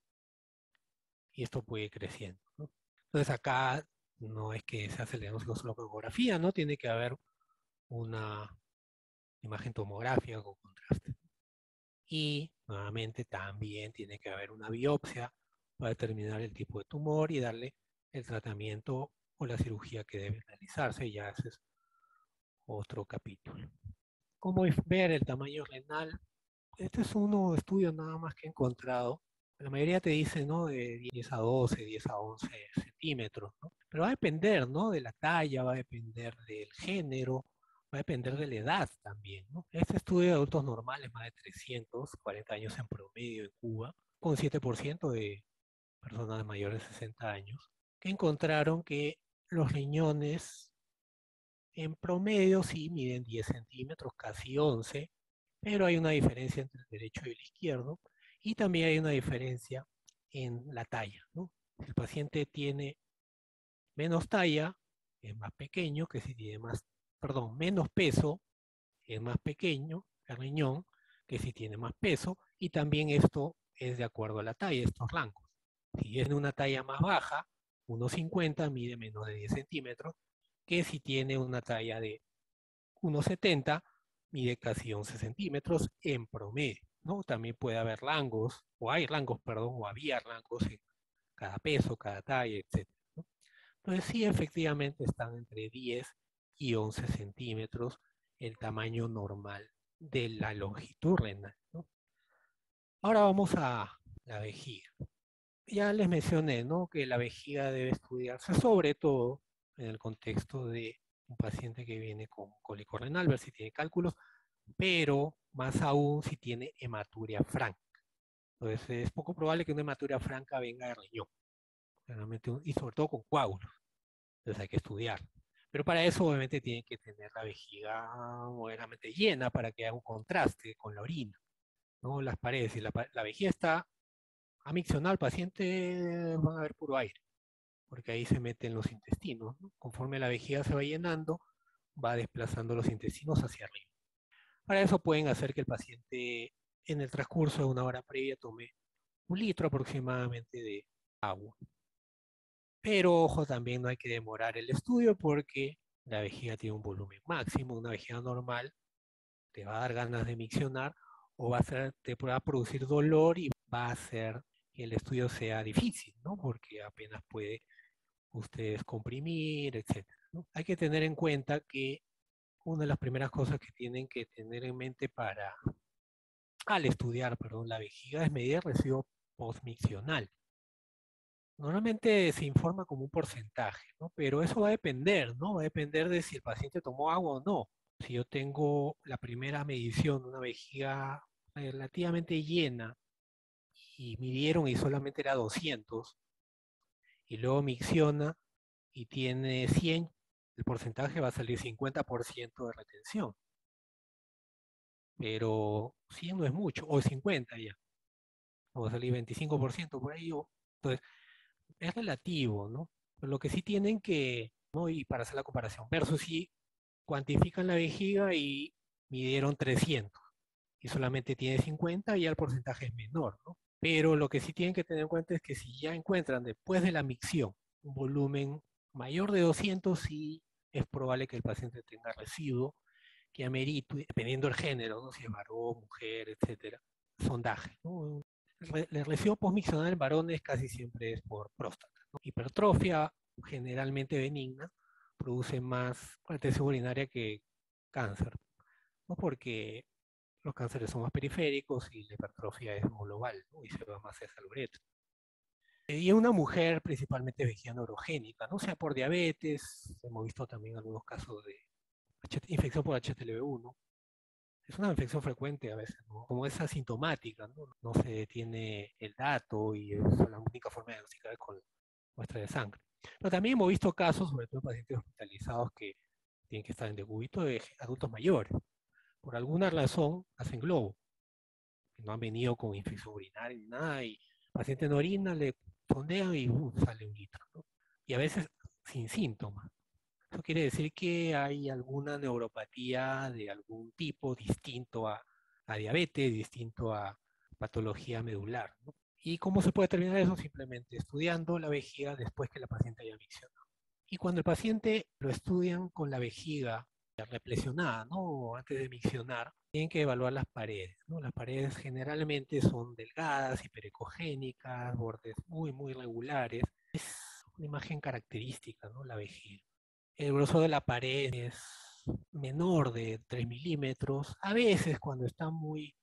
y esto puede ir creciendo, ¿no? Entonces acá no es que se hace el diagnóstico solo con ecografía, ¿no? Tiene que haber una imagen tomográfica con contraste. Y nuevamente también tiene que haber una biopsia para determinar el tipo de tumor y darle el tratamiento o la cirugía que debe realizarse. Ya ese es otro capítulo. ¿Cómo es ver el tamaño renal? Este es uno estudio nada más que he encontrado. La mayoría te dice, ¿no? De diez a doce, diez a once centímetros, ¿no? Pero va a depender, ¿no? De la talla, va a depender del género, va a depender de la edad también, ¿no? Este estudio de adultos normales, más de trescientos cuarenta años en promedio en Cuba, con siete por ciento de personas mayores de sesenta años, que encontraron que los riñones en promedio sí miden diez centímetros, casi once, pero hay una diferencia entre el derecho y el izquierdo, y también hay una diferencia en la talla, ¿no? Si el paciente tiene menos talla, es más pequeño, que si tiene más, perdón, menos peso, es más pequeño el riñón, que si tiene más peso, y también esto es de acuerdo a la talla, estos rangos. Si es de una talla más baja, uno cincuenta mide menos de diez centímetros, que si tiene una talla de uno setenta, mide casi once centímetros en promedio, ¿no? También puede haber rangos, o hay rangos, perdón, o había rangos en cada peso, cada talla, etcétera, ¿no? Entonces sí, efectivamente están entre diez y once centímetros el tamaño normal de la longitud renal, ¿no? Ahora vamos a la vejiga. Ya les mencioné, ¿no?, que la vejiga debe estudiarse sobre todo en el contexto de un paciente que viene con cólico renal, ver si tiene cálculos, pero más aún si tiene hematuria franca. Entonces es poco probable que una hematuria franca venga de riñón, generalmente, y sobre todo con coágulos. Entonces hay que estudiar. Pero para eso obviamente tiene que tener la vejiga moderadamente llena para que haga un contraste con la orina, ¿no? Las paredes, si la, la vejiga está amiccionada al paciente, van a ver puro aire, porque ahí se meten los intestinos, ¿no? Conforme la vejiga se va llenando, va desplazando los intestinos hacia arriba. Para eso pueden hacer que el paciente en el transcurso de una hora previa tome un litro aproximadamente de agua. Pero ojo, también no hay que demorar el estudio porque la vejiga tiene un volumen máximo. Una vejiga normal te va a dar ganas de miccionar o va a hacer, te va a producir dolor y va a hacer que el estudio sea difícil, ¿no? Porque apenas puede ustedes comprimir, etcétera, ¿no? Hay que tener en cuenta que una de las primeras cosas que tienen que tener en mente para, al estudiar, perdón, la vejiga es medir el residuo postmiccional. Normalmente se informa como un porcentaje, ¿no? Pero eso va a depender, ¿no? Va a depender de si el paciente tomó agua o no. Si yo tengo la primera medición, una vejiga relativamente llena, y midieron y solamente era doscientos, y luego micciona y tiene cien, el porcentaje va a salir cincuenta por ciento de retención. Pero cien no es mucho, o cincuenta ya, o va a salir veinticinco por ciento por ahí. o- Entonces, es relativo, ¿no? Pero lo que sí tienen que, ¿no? Y para hacer la comparación, versus si cuantifican la vejiga y midieron trescientos y solamente tiene cincuenta, ya el porcentaje es menor, ¿no? Pero lo que sí tienen que tener en cuenta es que si ya encuentran después de la micción un volumen mayor de doscientos, sí es probable que el paciente tenga residuo que amerite, dependiendo del género, ¿no? Si es varón, mujer, etcétera, sondaje, ¿no? El residuo postmiccional en varones casi siempre es por próstata, ¿no? Hipertrofia generalmente benigna produce más retención urinaria que cáncer, ¿no? Porque los cánceres son más periféricos y la hipertrofia es global, ¿no? Y se va más hacia la uretra. Y en una mujer principalmente vejiga neurogénica, no sea por diabetes, hemos visto también algunos casos de infección por H T L V uno. Es una infección frecuente a veces, ¿no? Como es asintomática, ¿no? No se tiene el dato y es la única forma de diagnosticar es con muestra de sangre. Pero también hemos visto casos, sobre todo en pacientes hospitalizados, que tienen que estar en decúbito de adultos mayores. Por alguna razón hacen globo, que no han venido con infección urinaria ni nada, y el paciente no orina, le sondean y uh, sale un litro, ¿no? Y a veces sin síntomas. Eso quiere decir que hay alguna neuropatía de algún tipo distinto a, a diabetes, distinto a patología medular, ¿no? ¿Y cómo se puede determinar eso? Simplemente estudiando la vejiga después que la paciente haya miccionado. Y cuando el paciente lo estudian con la vejiga replesionada, ¿no? Antes de miccionar, tienen que evaluar las paredes, ¿no? Las paredes generalmente son delgadas, hiperecogénicas, bordes muy, muy regulares. Es una imagen característica, ¿no? La vejiga. El grosor de la pared es menor de tres milímetros. A veces cuando está muy,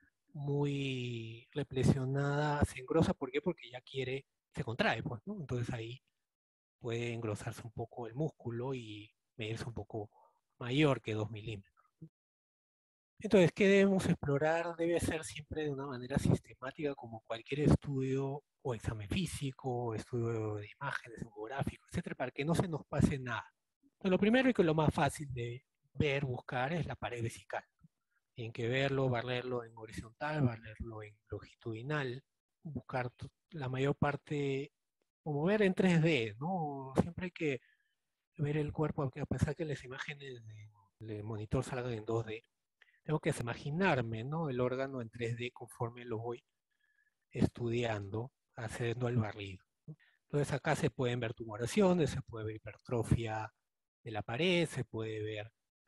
muy replesionada se engrosa. ¿Por qué? Porque ya quiere, se contrae, pues, ¿no? Entonces ahí puede engrosarse un poco el músculo y medirse un poco mayor que dos milímetros. Entonces, ¿qué debemos explorar? Debe ser siempre de una manera sistemática, como cualquier estudio o examen físico, o estudio de imágenes, demográfico, etcétera, para que no se nos pase nada. Entonces, lo primero y que lo más fácil de ver, buscar, es la pared vesical. Tienen que verlo, barrerlo en horizontal, barrerlo en longitudinal, buscar la mayor parte, como ver en tres D, ¿no? Siempre hay que ver el cuerpo, aunque a pesar que las imágenes del monitor salgan en dos D, tengo que imaginarme, ¿no? El órgano en tres D conforme lo voy estudiando, haciendo el barrido. Entonces acá se pueden ver tumoraciones, se puede ver hipertrofia de la pared, se puede ver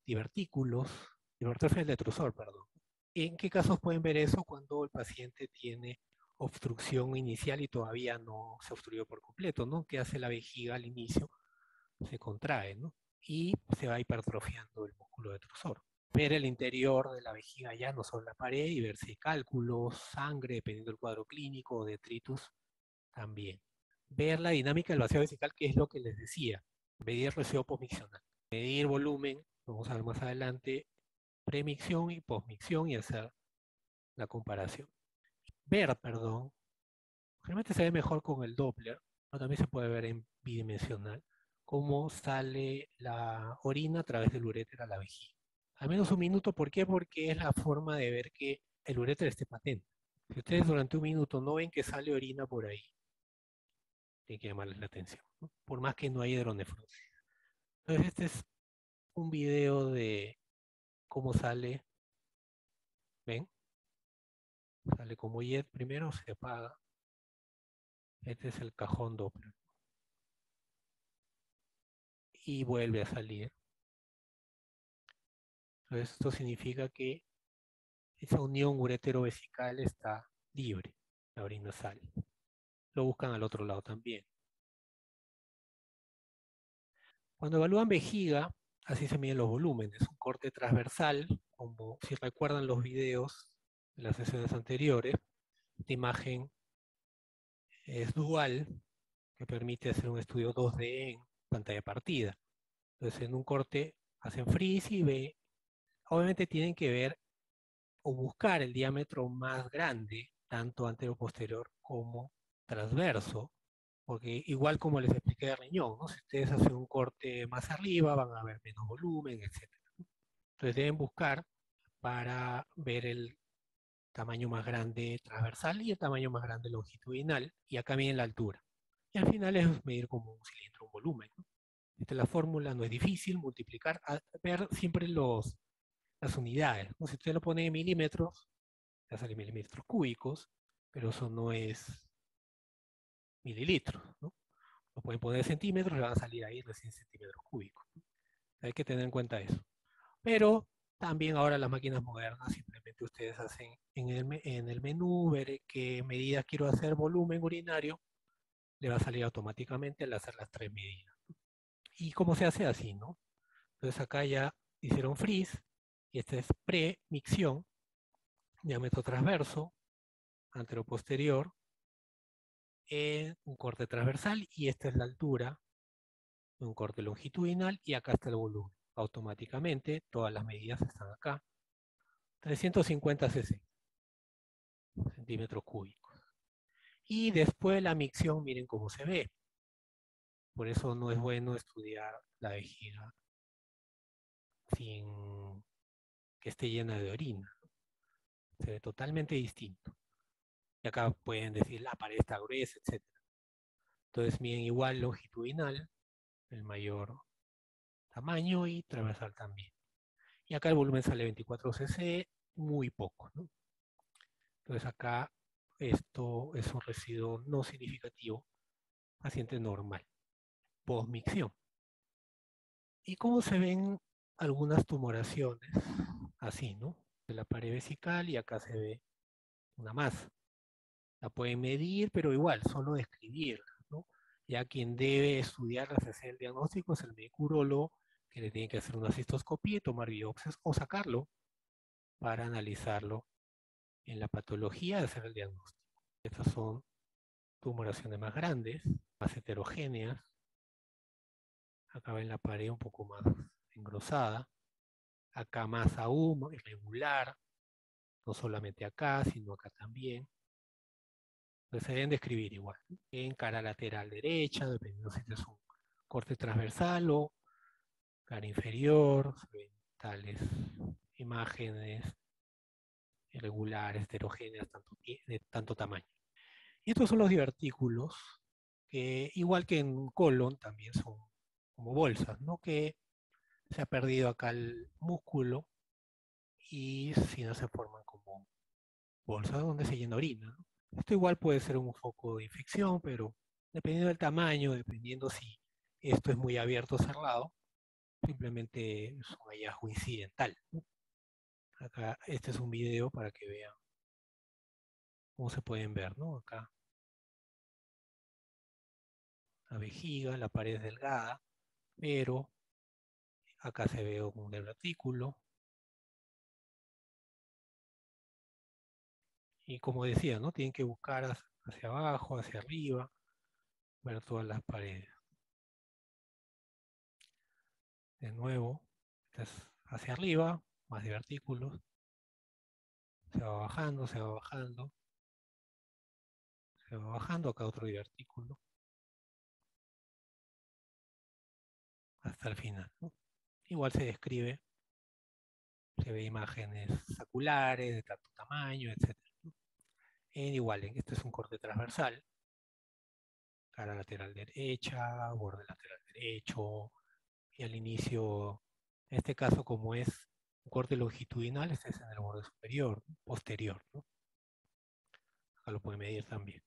divertículos, hipertrofia del detrusor, perdón. ¿En qué casos pueden ver eso? Cuando el paciente tiene obstrucción inicial y todavía no se obstruyó por completo, ¿no? ¿Qué hace la vejiga al inicio? Se contrae, ¿no? Y se va hipertrofiando el músculo detrusor. Ver el interior de la vejiga ya, no solo la pared, y ver si hay cálculos, sangre, dependiendo del cuadro clínico, o detritus también. Ver la dinámica del vacío vesical, que es lo que les decía. Medir residuo posmiccional. Medir volumen, vamos a ver más adelante, premicción y posmicción y hacer la comparación. Ver, perdón, realmente se ve mejor con el Doppler, pero también se puede ver en bidimensional, cómo sale la orina a través del uréter a la vejiga. Al menos un minuto, ¿por qué? Porque es la forma de ver que el uréter esté patente. Si ustedes durante un minuto no ven que sale orina por ahí, tiene que llamarles la atención, ¿no? Por más que no haya hidronefrosis. Entonces este es un video de cómo sale, ¿ven? Sale como jet primero, se apaga. Este es el cajón Doppler. Y vuelve a salir. Entonces esto significa que esa unión urétero-vesical está libre, la orina sale. Lo buscan al otro lado también. Cuando evalúan vejiga, así se miden los volúmenes. Un corte transversal, como si recuerdan los videos de las sesiones anteriores, esta imagen es dual, que permite hacer un estudio dos D en pantalla partida. Entonces en un corte hacen freeze y ve, obviamente tienen que ver o buscar el diámetro más grande, tanto anterior-posterior como transverso, porque igual como les expliqué de riñón, ¿no? Si ustedes hacen un corte más arriba, van a ver menos volumen, etcétera. Entonces deben buscar para ver el tamaño más grande transversal y el tamaño más grande longitudinal, y acá miden la altura. Y al final es medir como un cilindro, un volumen, ¿no? Esta es la fórmula, no es difícil, multiplicar, a, ver siempre los, las unidades, ¿no? Si usted lo pone en milímetros, va a salir milímetros cúbicos, pero eso no es mililitros, ¿no? Lo pueden poner en centímetros, le van a salir ahí recién centímetros cúbicos, ¿no? Hay que tener en cuenta eso. Pero también ahora las máquinas modernas, simplemente ustedes hacen en el, en el menú, ver qué medidas quiero hacer, volumen urinario, le va a salir automáticamente al hacer las tres medidas. ¿Y cómo se hace así, no? Entonces acá ya hicieron freeze, y esta es pre-micción, diámetro transverso, antero-posterior, en un corte transversal, y esta es la altura, un corte longitudinal, y acá está el volumen. Automáticamente, todas las medidas están acá. trescientos cincuenta cc, centímetros cúbicos. Y después la micción, miren cómo se ve. Por eso no es bueno estudiar la vejiga sin que esté llena de orina. Se ve totalmente distinto. Y acá pueden decir la pared está gruesa, etcétera. Entonces miden igual longitudinal, el mayor tamaño, y transversal también. Y acá el volumen sale veinticuatro cc, muy poco, ¿no? Entonces acá esto es un residuo no significativo, paciente normal, posmicción. ¿Y cómo se ven algunas tumoraciones? Así, ¿no? De la pared vesical, y acá se ve una masa. La pueden medir, pero igual, solo describirla, ¿no? Ya quien debe estudiarlas, hacer el diagnóstico, es el médico urólogo, que le tiene que hacer una cistoscopía y tomar biopsias o sacarlo para analizarlo en la patología de hacer el diagnóstico. Estas son tumoraciones más grandes, más heterogéneas. Acá ven la pared un poco más engrosada. Acá más aún, irregular. No solamente acá, sino acá también. Entonces se deben describir igual. En cara lateral derecha, dependiendo si es un corte transversal o cara inferior. Se ven tales imágenes irregulares, heterogéneas, tanto, de tanto tamaño. Y estos son los divertículos, que igual que en colon también son como bolsas, ¿no? Que se ha perdido acá el músculo y si no se forman como bolsas donde se llena orina, ¿no? Esto igual puede ser un foco de infección, pero dependiendo del tamaño, dependiendo si esto es muy abierto o cerrado, simplemente es un hallazgo incidental, ¿no? Acá, este es un video para que vean cómo se pueden ver, ¿no? Acá la vejiga, la pared es delgada, pero acá se ve un divertículo. Y como decía, ¿no? Tienen que buscar hacia abajo, hacia arriba, ver todas las paredes. De nuevo, estás hacia arriba, más divertículos, se va bajando, se va bajando, se va bajando, acá otro divertículo, hasta el final, ¿no? Igual se describe, se ve imágenes saculares de tanto tamaño, etcétera, ¿no? En igual, en este es un corte transversal, cara lateral derecha, borde lateral derecho, y al inicio, en este caso como es un corte longitudinal, este es en el borde superior, ¿no? Posterior, ¿no? Acá lo puede medir también.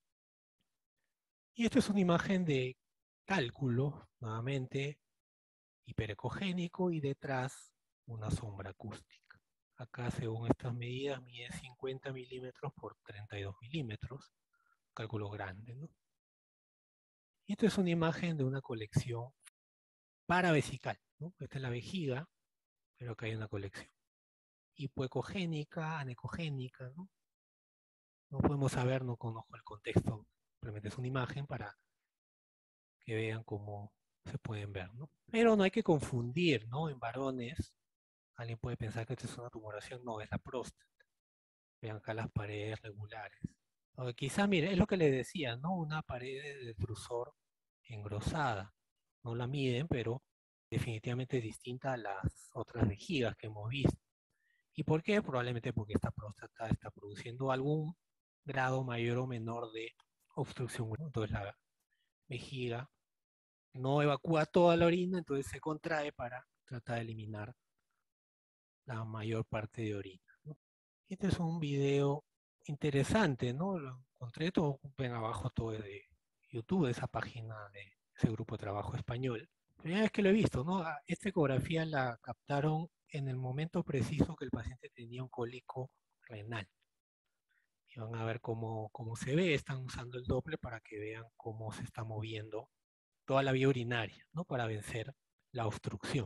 Y esta es una imagen de cálculo, nuevamente, hiperecogénico y detrás una sombra acústica. Acá, según estas medidas, mide cincuenta milímetros por treinta y dos milímetros, cálculo grande, ¿no? Y esta es una imagen de una colección paravesical, ¿no? Esta es la vejiga, pero acá hay una colección. Hipoecogénica, anecogénica, ¿no? No podemos saber, no conozco el contexto, simplemente es una imagen para que vean cómo se pueden ver, ¿no? Pero no hay que confundir, ¿no? En varones, alguien puede pensar que esta es una tumoración, no, es la próstata. Vean acá las paredes regulares. O quizá, mire, es lo que les decía, ¿no? Una pared de trusor engrosada. No la miden, pero definitivamente es distinta a las otras vejigas que hemos visto. ¿Y por qué? Probablemente porque esta próstata está produciendo algún grado mayor o menor de obstrucción, ¿no? Entonces la vejiga no evacúa toda la orina, entonces se contrae para tratar de eliminar la mayor parte de orina, ¿no? Este es un video interesante, ¿no? Lo encontré todo, ven abajo todo de YouTube, de esa página de ese grupo de trabajo español. Primera vez que lo he visto, ¿no? Ah, esta ecografía la captaron en el momento preciso que el paciente tenía un cólico renal. Y van a ver cómo, cómo se ve, están usando el Doppler para que vean cómo se está moviendo toda la vía urinaria, ¿no? Para vencer la obstrucción.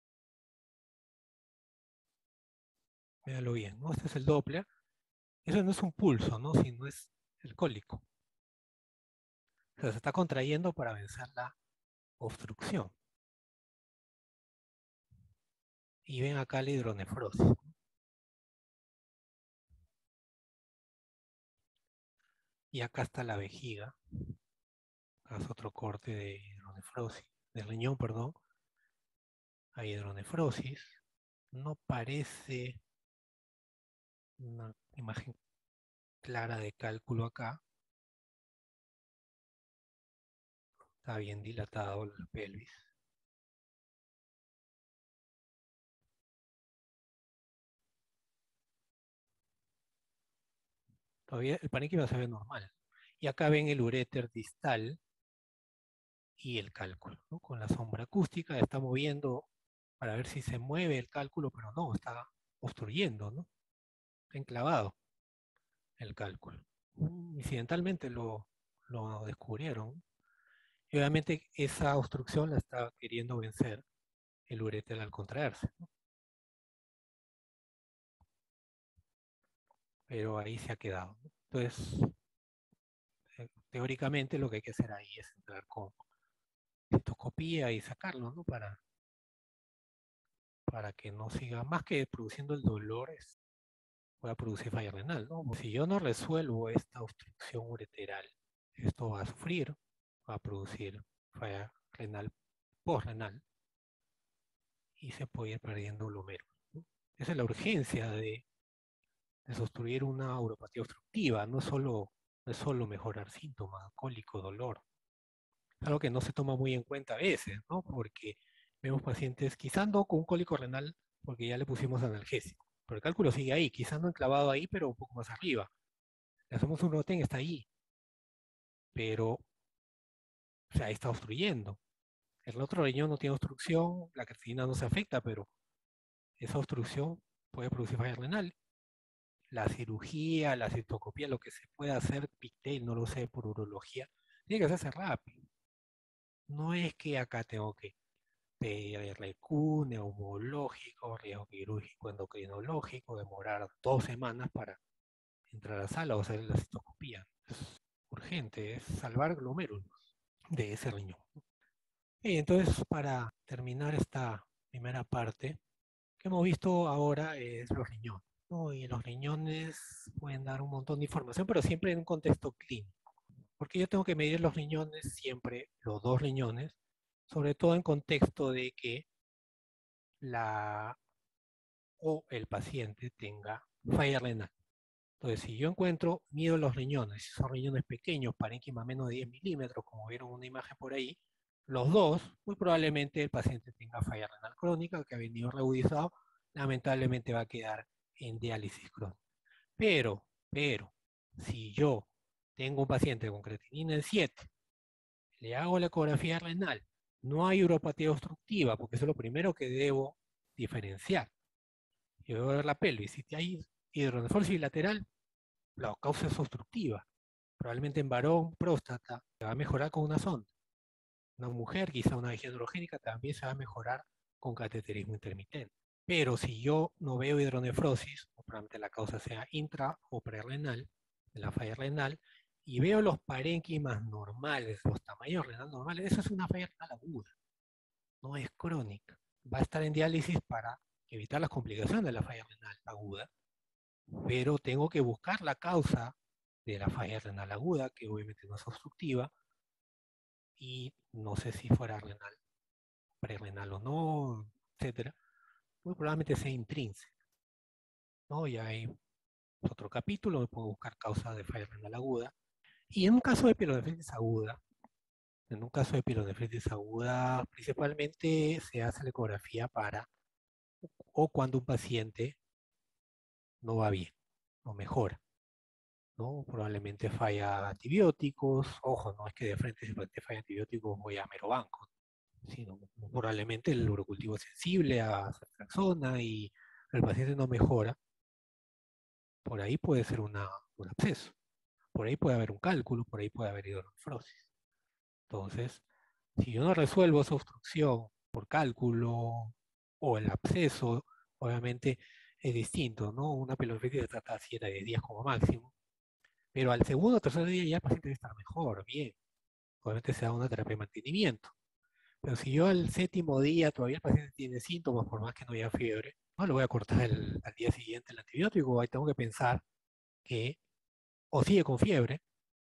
Véanlo bien, ¿no? Este es el Doppler. Eso no es un pulso, ¿no? Sino es el cólico. O sea, se está contrayendo para vencer la obstrucción. Y ven acá la hidronefrosis. Y acá está la vejiga. Acá es otro corte de hidronefrosis, de riñón, perdón. Hay hidronefrosis. No parece una imagen clara de cálculo acá. Está bien dilatado la pelvis. Todavía el parénquima se ve normal. Y acá ven el uréter distal y el cálculo, ¿no? Con la sombra acústica está moviendo para ver si se mueve el cálculo, pero no, está obstruyendo, ¿no? Está enclavado el cálculo. Mm, Incidentalmente lo, lo descubrieron. Y obviamente esa obstrucción la está queriendo vencer el uréter al contraerse, ¿no? Pero ahí se ha quedado, ¿no? Entonces, eh, teóricamente lo que hay que hacer ahí es entrar con cistoscopía y sacarlo, ¿no? Para, para que no siga, más que produciendo el dolor, es- pueda producir falla renal, ¿no? Si yo no resuelvo esta obstrucción ureteral, esto va a sufrir, va a producir falla renal, posrenal, y se puede ir perdiendo glomero, ¿no? Esa es la urgencia de, de sustituir una uropatía obstructiva, no solo, no es solo mejorar síntomas, cólico, dolor. Es algo que no se toma muy en cuenta a veces, ¿no? Porque vemos pacientes, quizás no con un cólico renal, porque ya le pusimos analgésico, pero el cálculo sigue ahí, quizás no enclavado ahí, pero un poco más arriba. Le hacemos un roten, está ahí, pero o sea, está obstruyendo. El otro riñón no tiene obstrucción, la creatinina no se afecta, pero esa obstrucción puede producir falla renal. La cirugía, la citoscopía, lo que se puede hacer, PICTEL, no lo sé, por urología, tiene que hacerse rápido. No es que acá tengo que pedir R Q, neumológico, riesgo quirúrgico, endocrinológico, demorar dos semanas para entrar a la sala o hacer la citoscopía. Es urgente, es salvar glomérulos de ese riñón. Y entonces, para terminar esta primera parte, que hemos visto ahora es los riñones, ¿no? Y los riñones pueden dar un montón de información, pero siempre en un contexto clínico. Porque yo tengo que medir los riñones siempre, los dos riñones, sobre todo en contexto de que la o el paciente tenga falla renal. Entonces, si yo encuentro, mido los riñones, si son riñones pequeños, parénquima menos de diez milímetros, como vieron en una imagen por ahí, los dos, muy probablemente el paciente tenga falla renal crónica, que ha venido reagudizado, lamentablemente va a quedar en diálisis crónica. Pero, pero, si yo tengo un paciente con creatinina en siete, le hago la ecografía renal, no hay uropatía obstructiva, porque eso es lo primero que debo diferenciar. Yo debo ver la pelvis, si hay hidronefrosis bilateral, la causa es obstructiva. Probablemente en varón, próstata, se va a mejorar con una sonda. Una mujer, quizá una vejez androgénica, también se va a mejorar con cateterismo intermitente. Pero si yo no veo hidronefrosis, o probablemente la causa sea intra o prerrenal, de la falla renal, y veo los parénquimas normales, los tamaños renal normales, eso es una falla renal aguda, no es crónica. Va a estar en diálisis para evitar las complicaciones de la falla renal aguda, pero tengo que buscar la causa de la falla renal aguda, que obviamente no es obstructiva, y no sé si fuera renal, prerrenal o no, etcétera. Muy probablemente sea intrínseca, ¿no? Y hay otro capítulo, me puedo buscar causa de falla renal aguda. Y en un caso de pielonefritis aguda, en un caso de pielonefritis aguda, principalmente se hace la ecografía para, o cuando un paciente no va bien, no mejora, ¿no? Probablemente falla antibióticos, ojo, no es que de frente si el paciente falla antibióticos voy a mero banco, sino probablemente el urocultivo es sensible a ceftriaxona y el paciente no mejora, por ahí puede ser una, un absceso, por ahí puede haber un cálculo, por ahí puede haber hidronefrosis. Entonces, si yo no resuelvo esa obstrucción por cálculo o el absceso, obviamente es distinto, ¿no? Una pielonefritis se trata de siete a diez días como máximo, pero al segundo o tercer día ya el paciente debe estar mejor, bien. Obviamente se da una terapia de mantenimiento. Pero si yo al séptimo día todavía el paciente tiene síntomas, por más que no haya fiebre, no le voy a cortar el, al día siguiente el antibiótico, ahí tengo que pensar que o sigue con fiebre,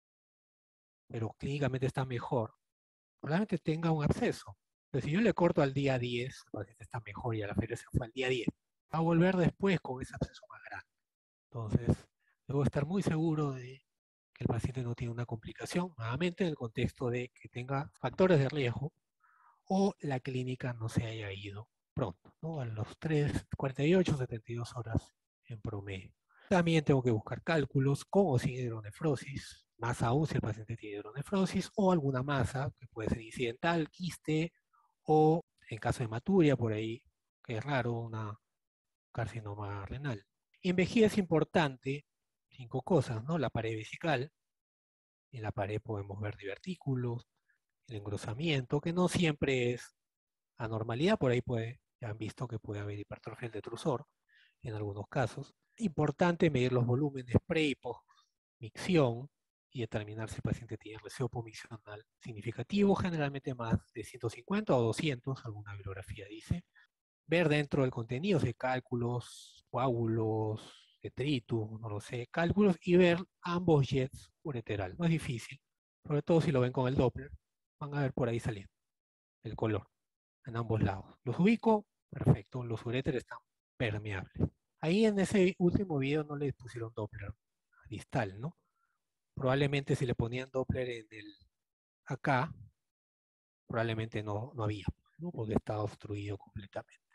pero clínicamente está mejor, probablemente tenga un absceso. Pero si yo le corto al día diez, el paciente está mejor y a la fiebre se fue al día diez, va a volver después con ese absceso más grande. Entonces, debo estar muy seguro de que el paciente no tiene una complicación, nuevamente en el contexto de que tenga factores de riesgo o la clínica no se haya ido pronto, ¿no? A los tres, cuarenta y ocho, setenta y dos horas en promedio. También tengo que buscar cálculos con o sin hidronefrosis, más aún si el paciente tiene hidronefrosis o alguna masa que puede ser incidental, quiste o en caso de hematuria, por ahí, que es raro, una carcinoma renal. En vejiga es importante cinco cosas, ¿no? La pared vesical, en la pared podemos ver divertículos, el engrosamiento, que no siempre es anormalidad, por ahí puede, ya han visto que puede haber hipertrofia del detrusor en algunos casos. Importante medir los volúmenes pre y post micción y determinar si el paciente tiene resopo miccional significativo, generalmente más de ciento cincuenta o doscientos, alguna bibliografía dice. Ver dentro del contenido de cálculos, coágulos, detritus, no lo sé, cálculos y ver ambos jets ureteral. No es difícil, sobre todo si lo ven con el Doppler, van a ver por ahí saliendo el color en ambos lados. Los ubico, perfecto, los uréteres están permeables. Ahí en ese último video no le pusieron Doppler distal, ¿no? Probablemente si le ponían Doppler en el acá, probablemente no, no había, ¿no? Porque estaba obstruido completamente.